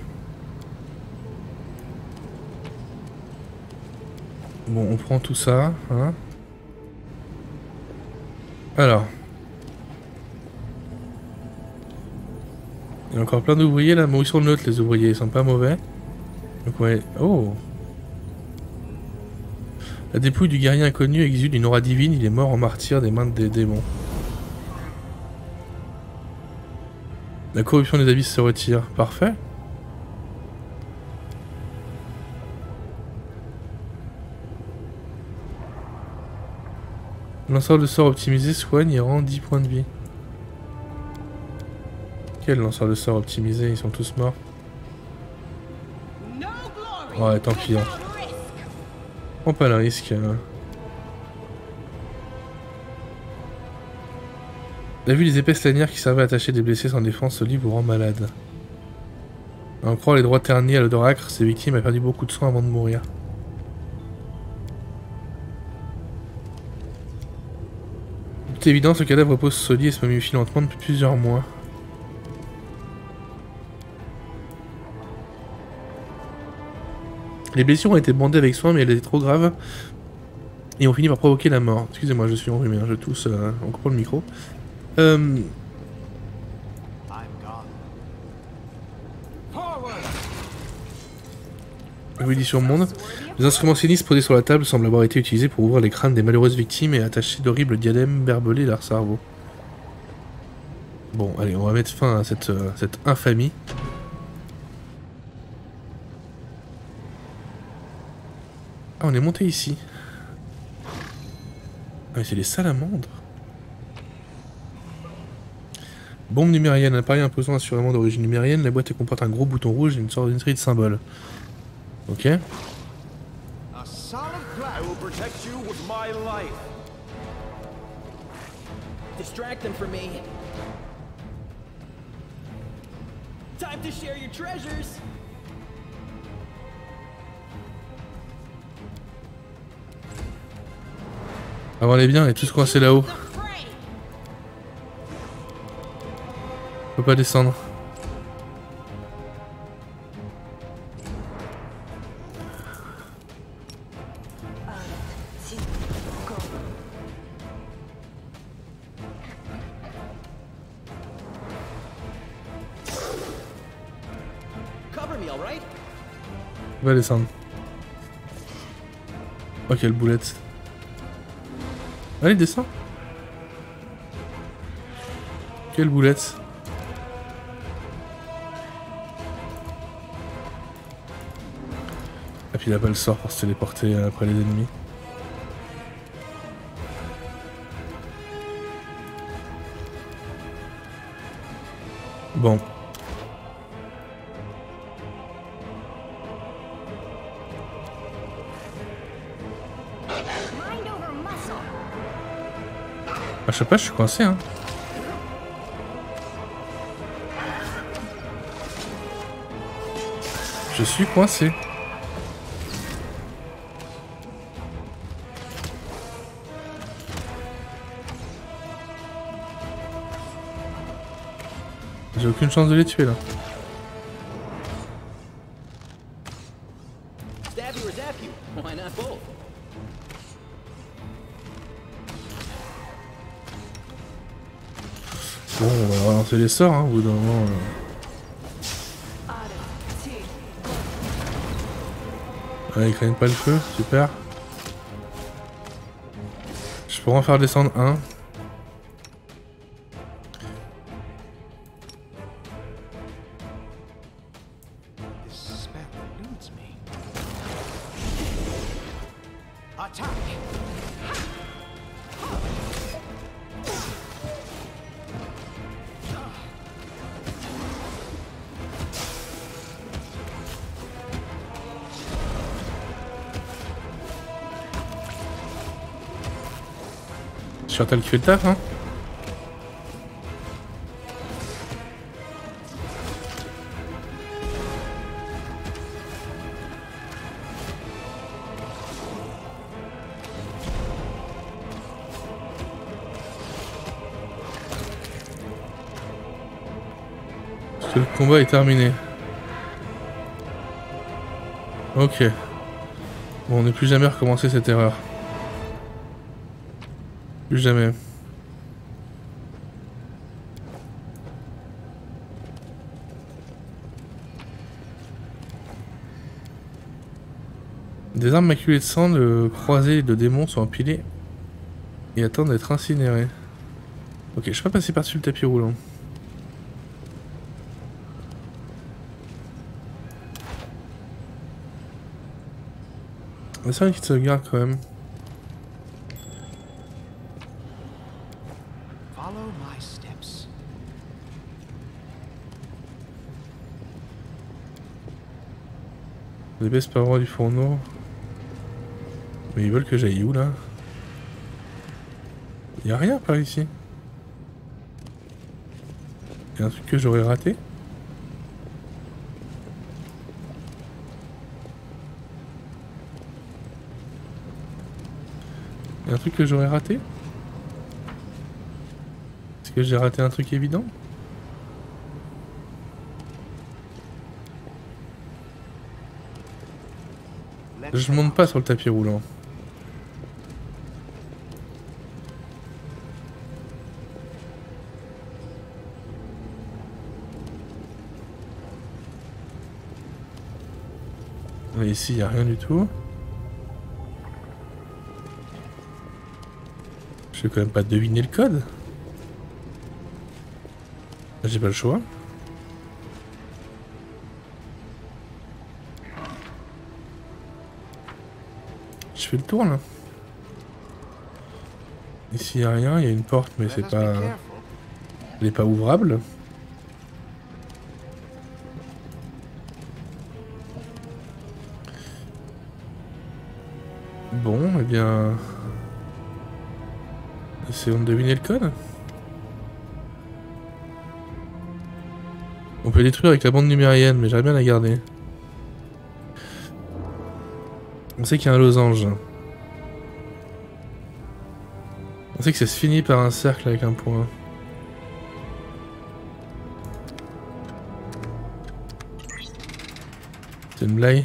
Bon, on prend tout ça, hein. Alors. Il y a encore plein d'ouvriers là, mais ils sont neutres les ouvriers, ils sont pas mauvais. Donc ouais. Oh! La dépouille du guerrier inconnu exude une aura divine, il est mort en martyr des mains des démons. La corruption des abysses se retire. Parfait. Lanceur de sort optimisé soigne et rend 10 points de vie. Quel lanceur de sort optimisé? Ils sont tous morts. Ouais, tant pis. Hein. Prends pas le risque. La vue des épaisses lanières qui servaient à attacher des blessés sans défense au lit vous rend malade. À en croire les droits ternis à l'odeur âcre, ces victimes ont perdu beaucoup de soins avant de mourir. De toute évidence, le cadavre repose sur ce lit et se momifie lentement depuis plusieurs mois. Les blessures ont été bandées avec soin, mais elles étaient trop graves et ont fini par provoquer la mort. Excusez-moi, je suis enrhumé, hein, je tousse, on comprend le micro. Édition monde. Les instruments sinistres posés sur la table semblent avoir été utilisés pour ouvrir les crânes des malheureuses victimes et attacher d'horribles diadèmes barbelés à leur cerveau. Bon, allez, on va mettre fin à cette infamie. Ah, on est monté ici. Ah, mais c'est les salamandres. Bombe numérienne, appareil imposant assurément d'origine numérienne. La boîte comporte un gros bouton rouge et une série de symboles. Ok. Time to share your treasures. Avant les biens, on est tous coincés là-haut. On peut pas descendre. Cover me, all right? On va descendre. Oh, quelle boulette. Allez, descends. Quelle boulette. Ah, puis il a pas le sort pour se téléporter après les ennemis. Bon. Mind over muscle. Ah, je sais pas, je suis coincé, hein. Je suis coincé. J'ai aucune chance de les tuer là. Stab you or zap you? Why not both? Bon, on va relancer les sorts, hein, au bout d'un moment. Ouais, ils craignent pas le feu, super. Je pourrais en faire descendre un. This spell eludes me. Attack! Chantal qui fait le taf, hein. Parce que le combat est terminé. Ok. Bon, on n'est plus jamais recommencé cette erreur. Plus jamais. Des armes maculées de sang, de croisés et de démons sont empilées et attendent d'être incinérées. Ok, je suis pas passé par-dessus le tapis roulant. C'est vrai qu'il se sauvegarde quand même. Follow my steps. Les baisses par roi du fourneau. Mais ils veulent que j'aille où là? Y'a rien par ici. Y'a un truc que j'aurais raté? Y'a un truc que j'aurais raté? Est-ce que j'ai raté un truc évident? Je monte pas sur le tapis roulant. Et ici, il n'y a rien du tout. Je vais quand même pas deviner le code. J'ai pas le choix. Je fais le tour là. Ici, il n'y a rien. Il y a une porte, mais c'est pas... Elle est pas ouvrable. Bon, eh bien... Essayons de deviner le code. On peut détruire avec la bande numérienne, mais j'aimerais bien la garder. On sait qu'il y a un losange. On sait que ça se finit par un cercle avec un point. C'est une blague.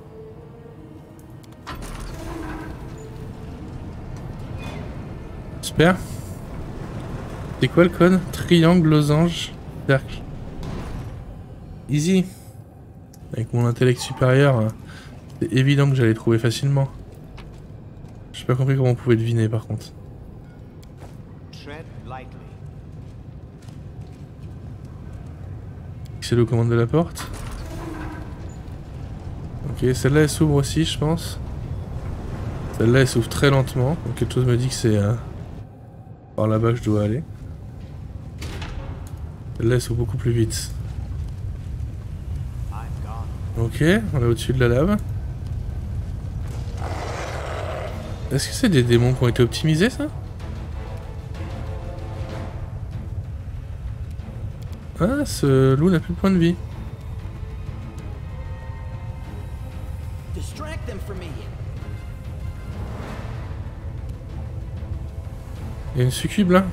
Super. C'est quoi le code? Triangle, losange, cercle. Easy. Avec mon intellect supérieur, c'est évident que j'allais trouver facilement. J'ai pas compris comment on pouvait deviner par contre. C'est le commande de la porte. Ok, celle-là elle s'ouvre aussi, je pense. Celle-là elle s'ouvre très lentement, donc quelque chose me dit que c'est par là-bas que je dois aller. Celle-là elle s'ouvre beaucoup plus vite. Ok, on est au-dessus de la lave. Est-ce que c'est des démons qui ont été optimisés, ça? Ah, ce loup n'a plus de point de vie. Il y a une succube là.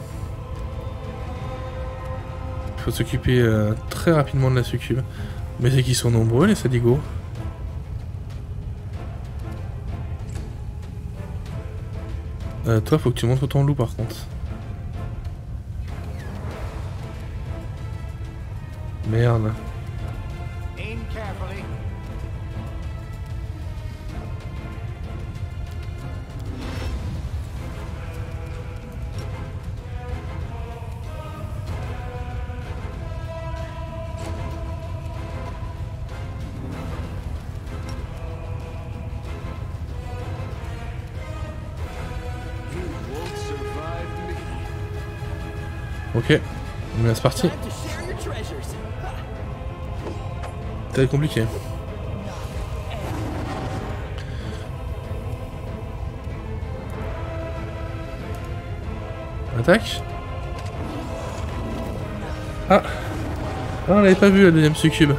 Il faut s'occuper très rapidement de la succube. Mais c'est qu'ils sont nombreux les sadigots. Toi faut que tu montres ton loup par contre. Merde. Ok, mais c'est parti. Ça va être compliqué. Attaque. Ah, on l'avait pas vu la deuxième succube.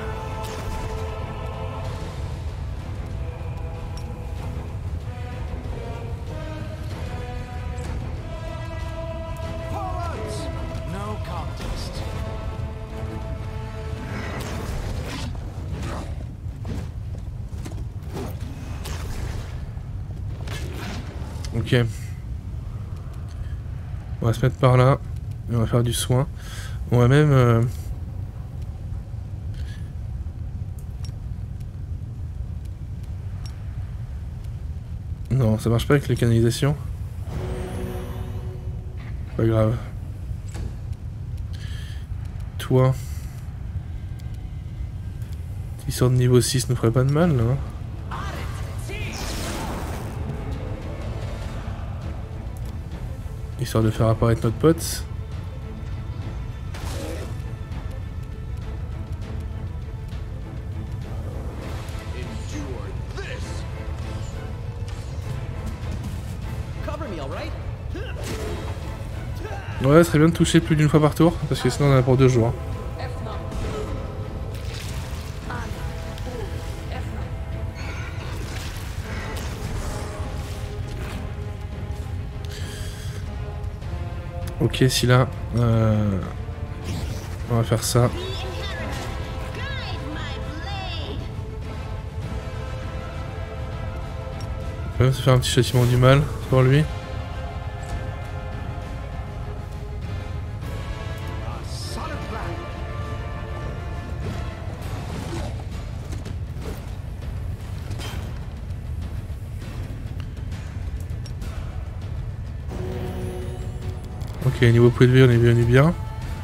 Ok. On va se mettre par là. Et on va faire du soin. On va même... Non, ça marche pas avec les canalisations. Pas grave. Toi... Qui sort de niveau 6 nous ferait pas de mal, là. Histoire de faire apparaître notre pote. Ouais, ce serait bien de toucher plus d'une fois par tour, parce que sinon on en a pour 2 jours. Ok, si là, on va faire ça. On va même se faire un petit châtiment du mal pour lui. Ok, niveau point de vie, on est venu bien.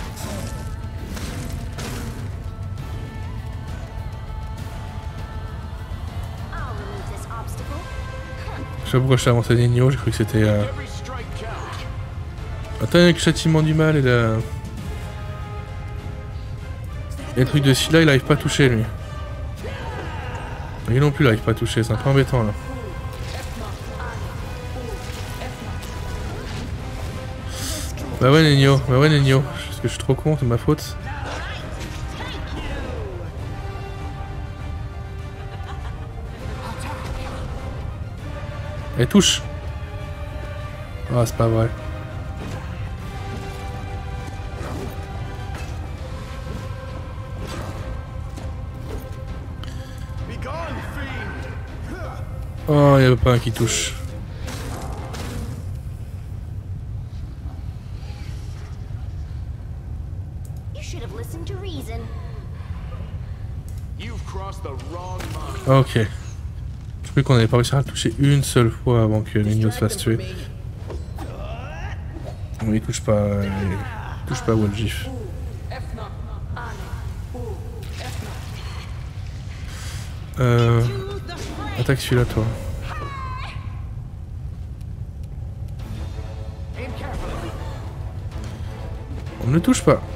Je sais pas pourquoi je t'ai avancé Nino, j'ai cru que c'était... Attends, avec le châtiment du mal et la... Et le truc de Scylla, il arrive pas à toucher lui. Lui non plus, il arrive pas à toucher, c'est un peu embêtant là. Bah ouais Nino, est-ce que je suis trop con, c'est ma faute. Elle touche. Ah, c'est pas vrai. Oh, il n'y avait pas un qui touche. You should have listened to reason. You've crossed the wrong line. Ok. Je croyais qu'on avait pas réussi à le toucher une seule fois avant que Nino se fasse tuer. Non, il touche pas. Il touche pas Wallgif. Attaque celui-là, toi. On ne touche pas.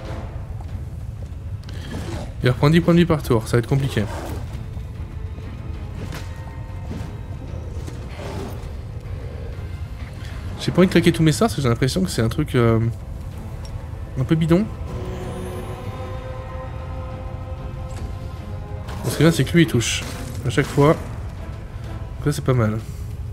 Il reprend 10 points de vie par tour, ça va être compliqué. J'ai pas envie de claquer tous mes sorts parce que j'ai l'impression que c'est un truc un peu bidon. Ce qui est bien, c'est que lui il touche à chaque fois. Donc là c'est pas mal.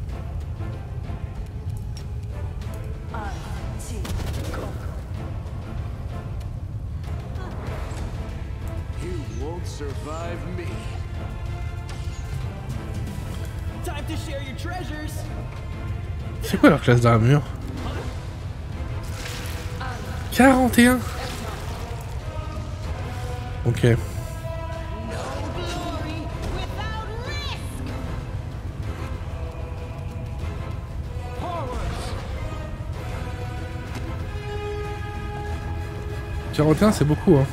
You won't survive me. Time to share your treasures. C'est quoi leur classe d'armure? 41. Ok. Glory without risk. 41 c'est beaucoup hein.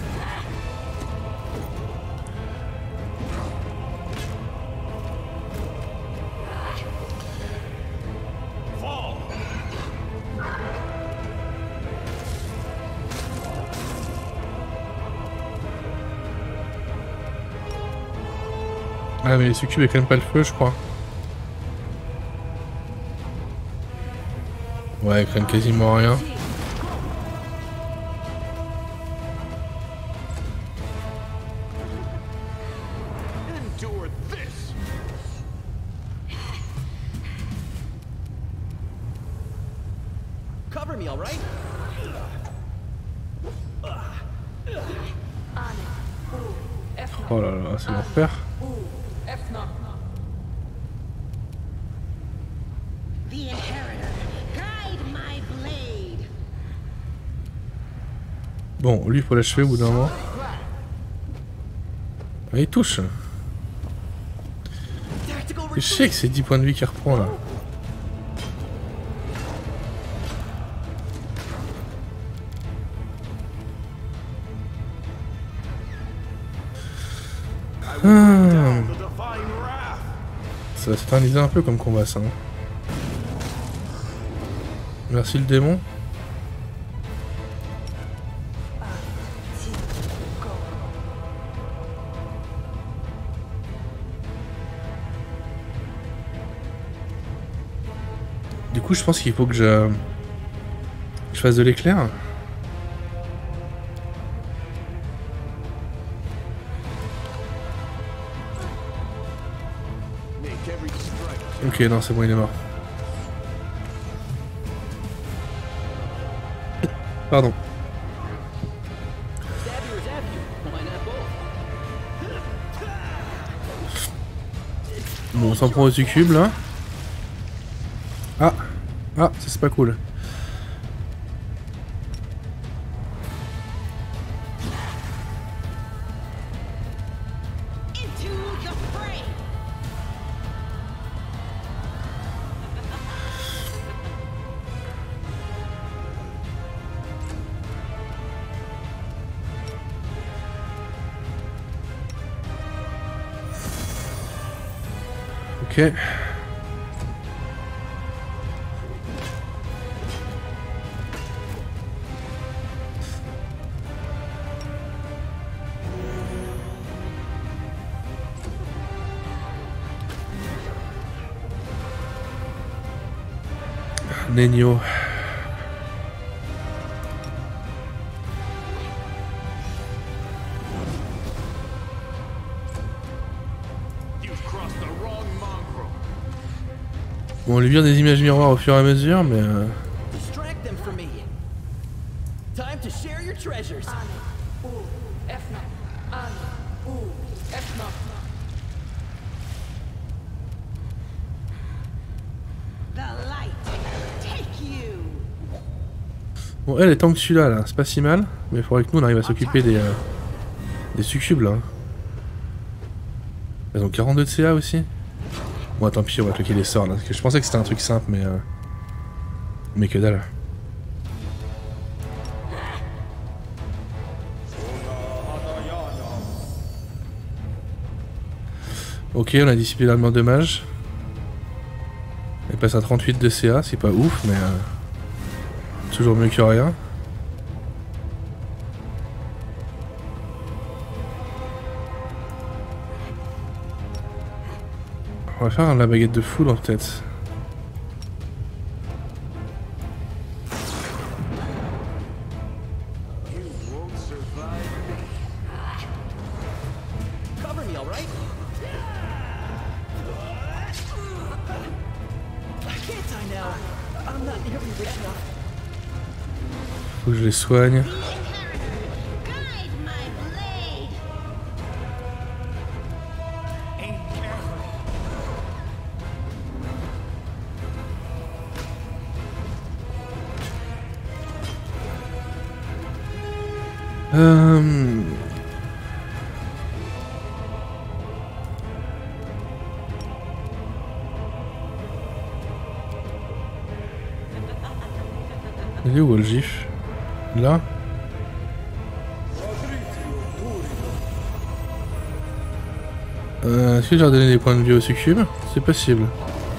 Ah mais les succubes est quand même pas le feu je crois. Ouais, ils craignent quasiment rien. Endure this. Cover me, all right? Oh là là, c'est l'enfer. The Inheritor, guide my blade. Bon, lui il faut l'achever au bout d'un moment. Ah, il touche. Je sais que c'est 10 points de vie qu'il reprend là. Down the divine wrath. Ça va s'éterniser un peu comme combat ça. Hein. Merci le démon. Du coup je pense qu'il faut que je fasse de l'éclair. Make every strike. Ok non c'est bon il est mort. Pardon. Stab you or zap you. Why not both? Bon on s'en prend au succube là. Ah. Ah ça c'est pas cool. Into the fray. Ok. Nenio. You've crossed the wrong mongrel. Bon, on lui vire des images miroirs au fur et à mesure, mais Distract them from me. Time to share your treasures. The light. Take you. bon, elle est tant que celui-là, là, c'est pas si mal, mais il faudrait que nous on arrive à s'occuper des succubes là. Elles ont 42 de CA aussi. Bon, tant pis, on va claquer les sorts là, parce que je pensais que c'était un truc simple, mais que dalle. Ok, on a dissipé l'armure de mage. Elle passe à 38 de CA, c'est pas ouf, mais toujours mieux que rien. On va faire la baguette de foudre peut-être. Cover me, all right? Can't I now? I'm not nearly rich enough. Faut que je les soigne. Guide my blade. Il est où le gif? Là? Est-ce que j'ai redonné des points de vie au succube? C'est possible.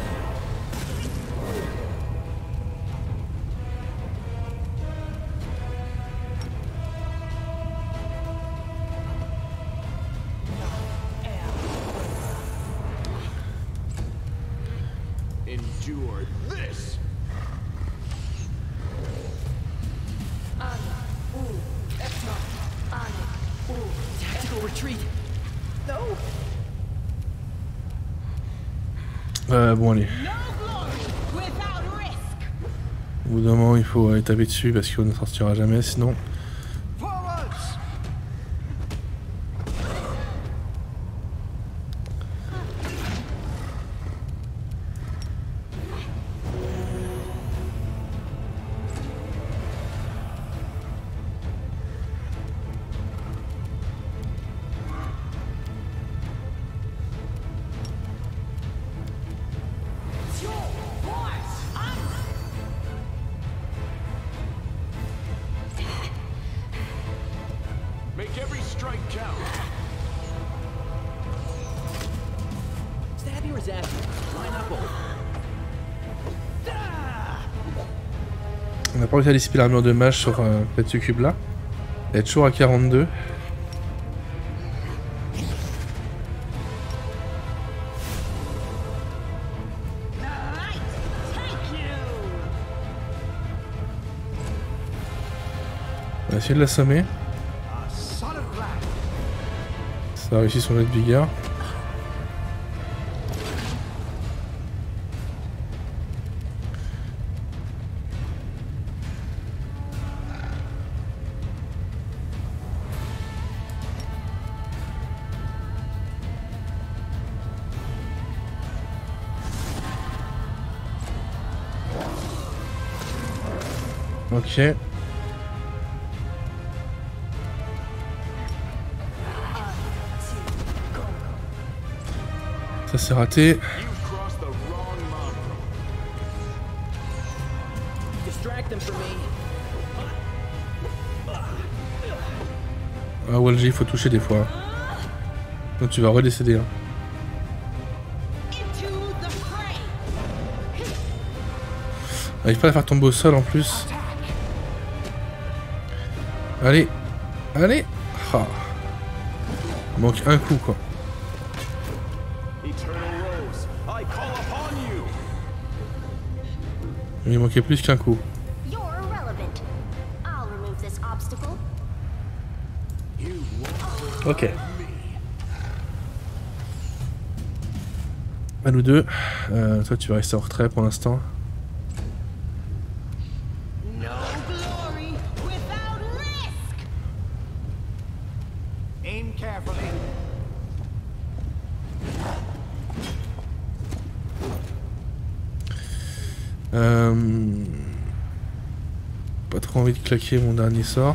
Endure this. Tactical retreat. No. Bon allez. No glory without risk. Au bout d'un moment il faut aller taper dessus parce qu'on ne sortira jamais sinon. Forwards. It's your voice. Make every strike count. Stabby or zappy? Why not both? On n'a pas réussi à dissiper l'armure de mage sur cette succube là. Elle est toujours à 42. The light. Take you. On va essayer de l'assommer. A solid black. Ça a réussi sur notre vigueur. Ok. Ça c'est raté. You've crossed the wrong mountain. Distract them from me. Ah Walji, il faut toucher des fois. Donc tu vas redécéder. Hein. Into the fray. Arrive pas à faire tomber au sol en plus. Allez. Allez. Ah. Il manque un coup quoi. Eternal Rose, I call upon you. Il manquait plus qu'un coup. You're irrelevant. I'll remove this obstacle. You won't Ok. À nous deux. Toi tu vas rester en retrait pour l'instant. No glory without risk. Aim carefully. Pas trop envie de claquer mon dernier sort.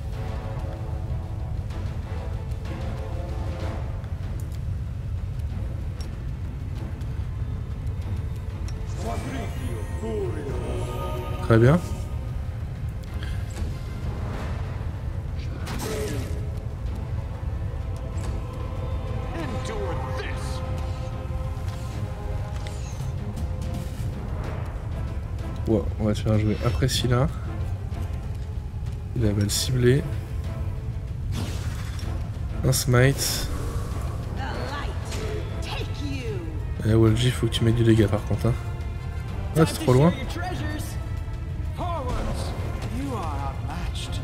Très bien. Endure this. Ouais, on va te faire jouer après Scylla. Il avait le ciblé. Un smite. The light. Take you. Et Wolji, faut que tu mettes du dégât par contre. Hein. Ah, c'est trop loin. Share your treasures. Forwards. You are outmatched.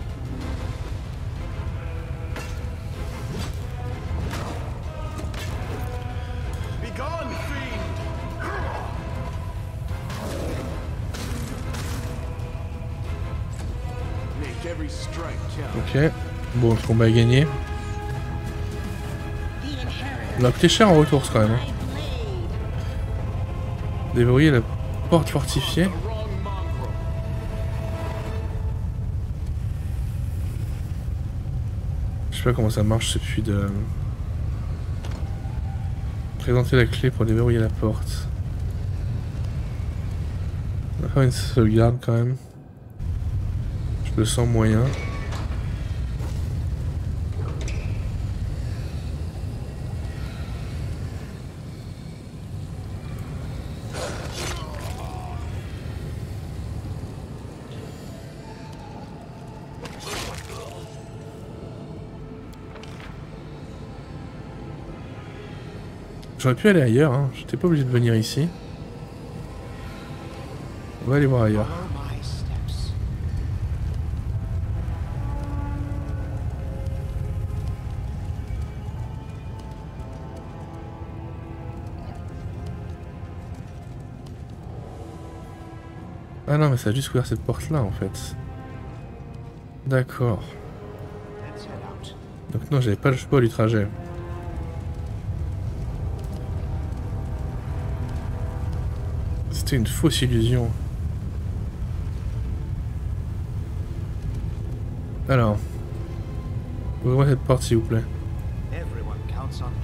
Be gone, fiend. Make every strike count. Ok. Bon, le combat est gagné. The inheritor. On a coûté cher en retour quand même. Hein. My blade. Déverrouiller la porte fortifiée. The wrong mongrel. Je sais pas comment ça marche celui de... Présenter la clé pour déverrouiller la porte. On va faire une sauvegarde quand même. Je le sens moyen. J'aurais pu aller ailleurs, hein. J'étais pas obligé de venir ici. On va aller voir ailleurs. Follow my steps. Ah non, mais ça a juste ouvert cette porte-là en fait. D'accord. Let's head out. Donc non, j'avais pas le choix du trajet. C'était une fausse illusion. Alors. Ouvrez-moi cette porte s'il vous plaît. Everyone counts on me.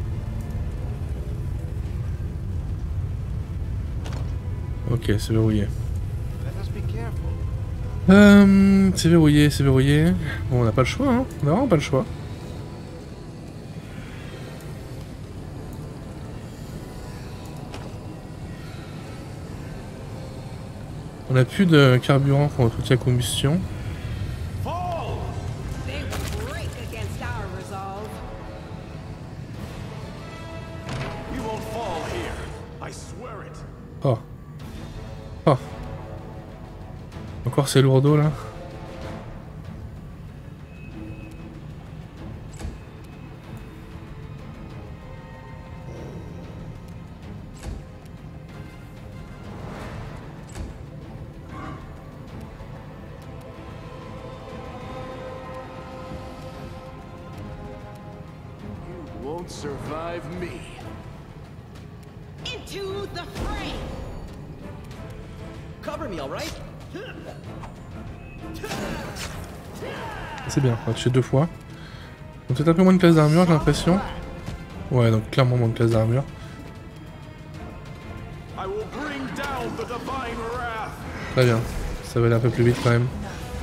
Ok, c'est verrouillé. Let us be careful. C'est verrouillé, c'est verrouillé. Bon, on n'a pas le choix, hein. On n'a vraiment pas le choix. On n'a plus de carburant contre toute la combustion. Fall! They will break against our resolve. You won't fall here. I swear it. Oh. Oh. Encore ces lourdeaux là. You won't survive me. Into the fray. Cover me, all right? C'est bien, on va tuer 2 fois. Donc peut-être un peu moins de classe d'armure j'ai l'impression. Ouais, donc clairement moins de classe d'armure. I will bring down the divine wrath. Très bien. Ça va aller un peu plus vite quand même.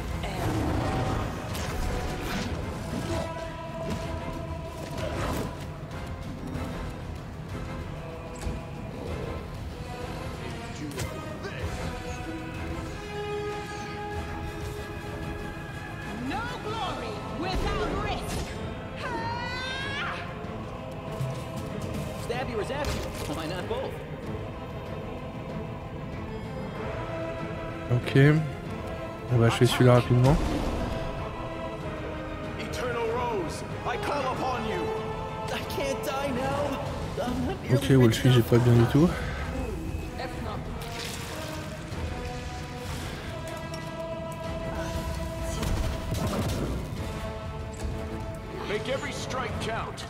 No glory without risk. Stab you or zap you. Why not both? Ok. On va achever celui-là rapidement. Eternal Rose, I call upon you. I can't die now. Ok, Wolfie, j'ai pas bien du tout. Make every strike count.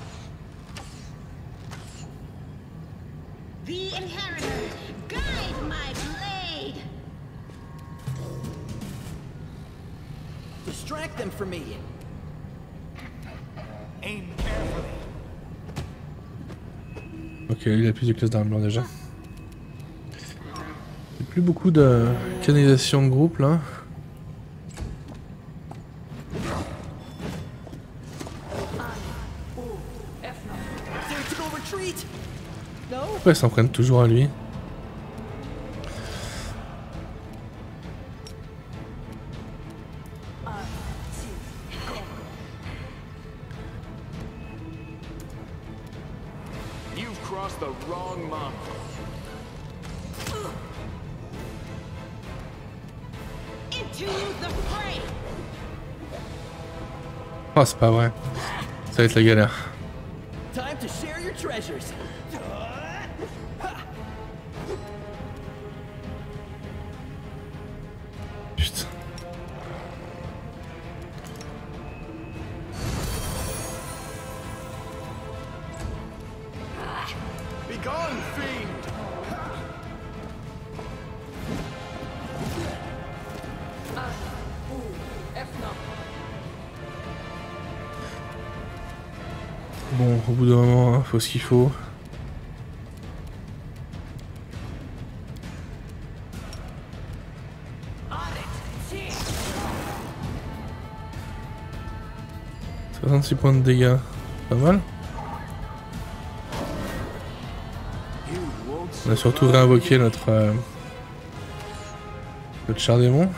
The Inheritor, guide my blade. Distract them from me. Aim carefully. Ok, il a plus de classes d'armure déjà. Il n'y a plus beaucoup de canalisation de groupe là. Tactical retreat. No. Pourquoi ils s'en prennent toujours à lui? You've crossed the wrong monk. Into the fray. Oh, c'est pas vrai. Ça va être la galère. Time to share your treasures. Putain. Be gone, fiend! Bon, au bout d'un moment, hein, faut ce qu'il faut. « 66 points de dégâts, pas mal. On a surtout réinvoqué notre char démon.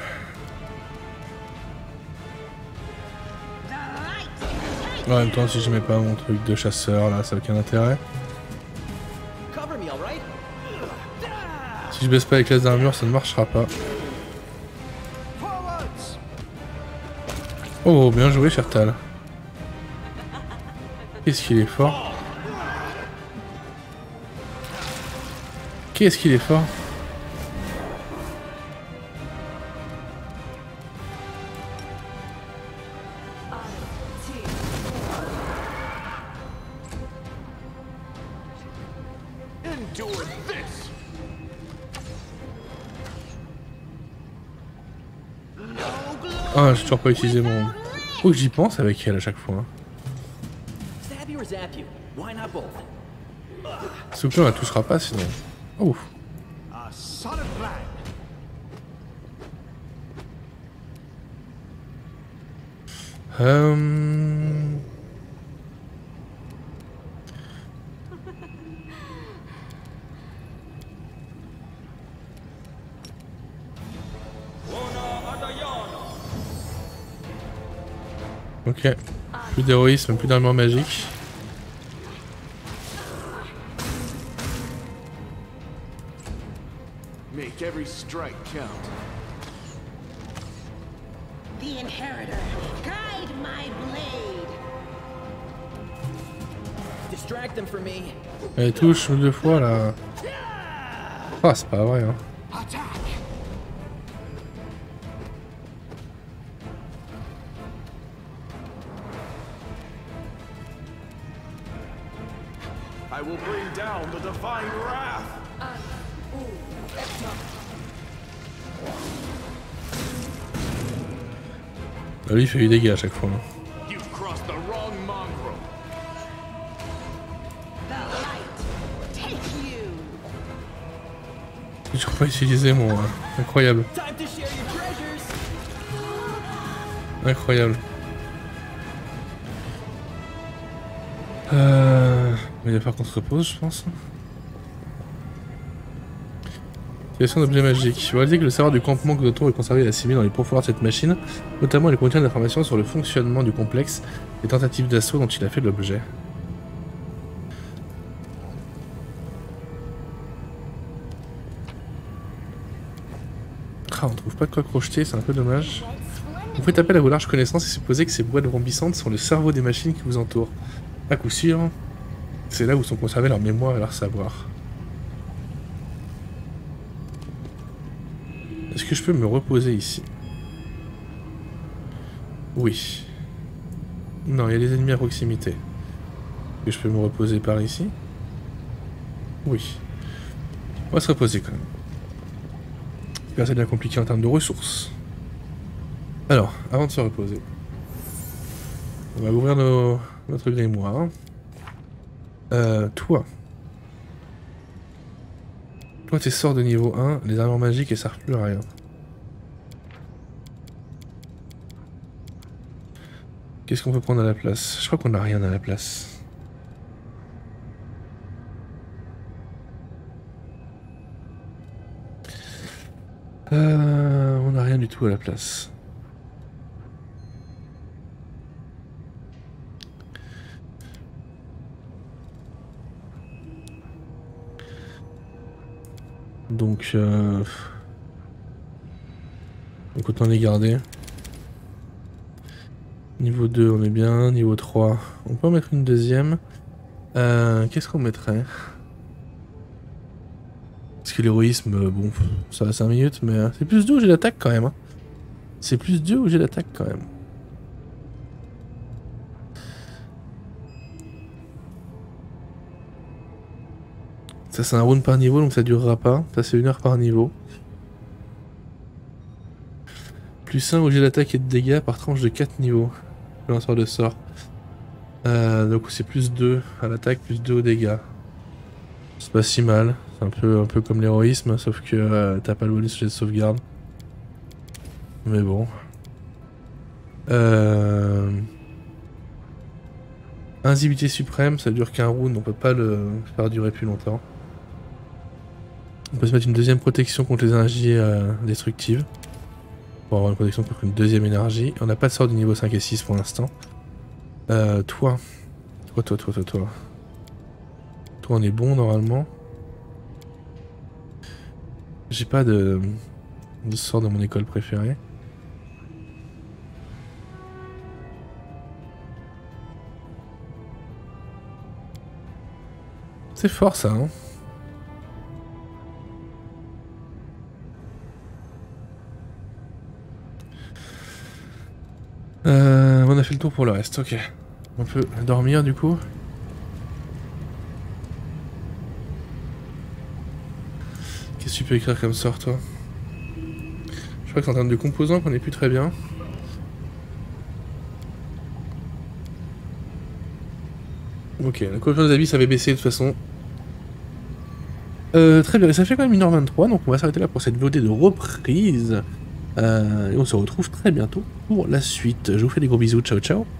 En même temps, si je mets pas mon truc de chasseur là, ça n'a aucun intérêt. Cover me, all right? Si je baisse pas les classes d'armure, ça ne marchera pas. Oh, bien joué, Chertal. Qu'est-ce qu'il est fort. Qu'est-ce qu'il est fort. Endure this! Ah, j'ai toujours pas utilisé mon... Faut que j'y pense avec elle à chaque fois. Stab you or zap you? Why not both? S'il vous plaît, on la touchera pas sinon. Oh. A solid plan. Ok. Plus d'héroïsme, plus d'armure magique. Make every strike count. The Inheritor, guide my blade. Distract them from me. Elle touche deux fois là. Ah, c'est pas vrai hein. Attack! I will bring down the divine wrath. Bah, lui il fait du dégât à chaque fois. Hein. You've crossed the wrong mongrel. The light, take you. J'ai toujours pas utilisé mon... Incroyable. Time to share your treasures. Incroyable. Mais il va falloir qu'on se repose, je pense. Création d'objets magiques. Réalisez que le savoir du campement Xotor est conservé et assimilé dans les profondeurs de cette machine. Notamment, il contient des informations sur le fonctionnement du complexe et tentatives d'assaut dont il a fait l'objet. Ah, on trouve pas de quoi crocheter, c'est un peu dommage. Vous faites appel à vos larges connaissances et supposez que ces boîtes vrombissantes sont le cerveau des machines qui vous entourent. À coup sûr. C'est là où sont conservés leur mémoire et leur savoir. Est-ce que je peux me reposer ici? Oui. Non, il y a des ennemis à proximité. Est-ce que je peux me reposer par ici? Oui. On va se reposer quand même. Car c'est bien compliqué en termes de ressources. Alors, avant de se reposer, on va ouvrir notre grimoire. Toi. Toi, t'es sorts de niveau 1, les armures magiques, elles servent plus à rien. Qu'est-ce qu'on peut prendre à la place? Je crois qu'on n'a rien à la place. On n'a rien du tout à la place. Donc autant les garder. Niveau 2 on est bien, niveau 3 on peut en mettre une deuxième. Qu'est-ce qu'on mettrait? Parce que l'héroïsme, bon, ça va 5 minutes, mais c'est plus 2 où j'ai l'attaque quand même. Hein. C'est plus 2 où j'ai l'attaque quand même. Ça c'est un round par niveau donc ça durera pas. Ça c'est 1 heure par niveau. Plus 1 où j'ai l'attaque et de dégâts par tranche de 4 niveaux. Le lanceur de sort. Donc c'est plus 2 à l'attaque, plus 2 aux dégâts. C'est pas si mal. C'est un peu comme l'héroïsme, sauf que t'as pas le bonus sur les sauvegardes. Mais bon. Invisibilité suprême, ça dure qu'un round, on peut pas le faire durer plus longtemps. On peut se mettre une deuxième protection contre les énergies destructives. Pour avoir une protection contre une deuxième énergie. On n'a pas de sort du niveau 5 et 6 pour l'instant. Toi, on est bon normalement. J'ai pas de sort de mon école préférée. C'est fort ça, hein. On a fait le tour pour le reste, ok. On peut dormir du coup. Qu'est-ce que tu peux écrire comme sort toi? Je crois que c'est en termes de composants qu'on est plus très bien. Ok, la confiance des habits ça avait baissé de toute façon. Très bien, et ça fait quand même 1h23, donc on va s'arrêter là pour cette VOD de reprise. Et on se retrouve très bientôt pour la suite. Je vous fais des gros bisous, ciao ciao.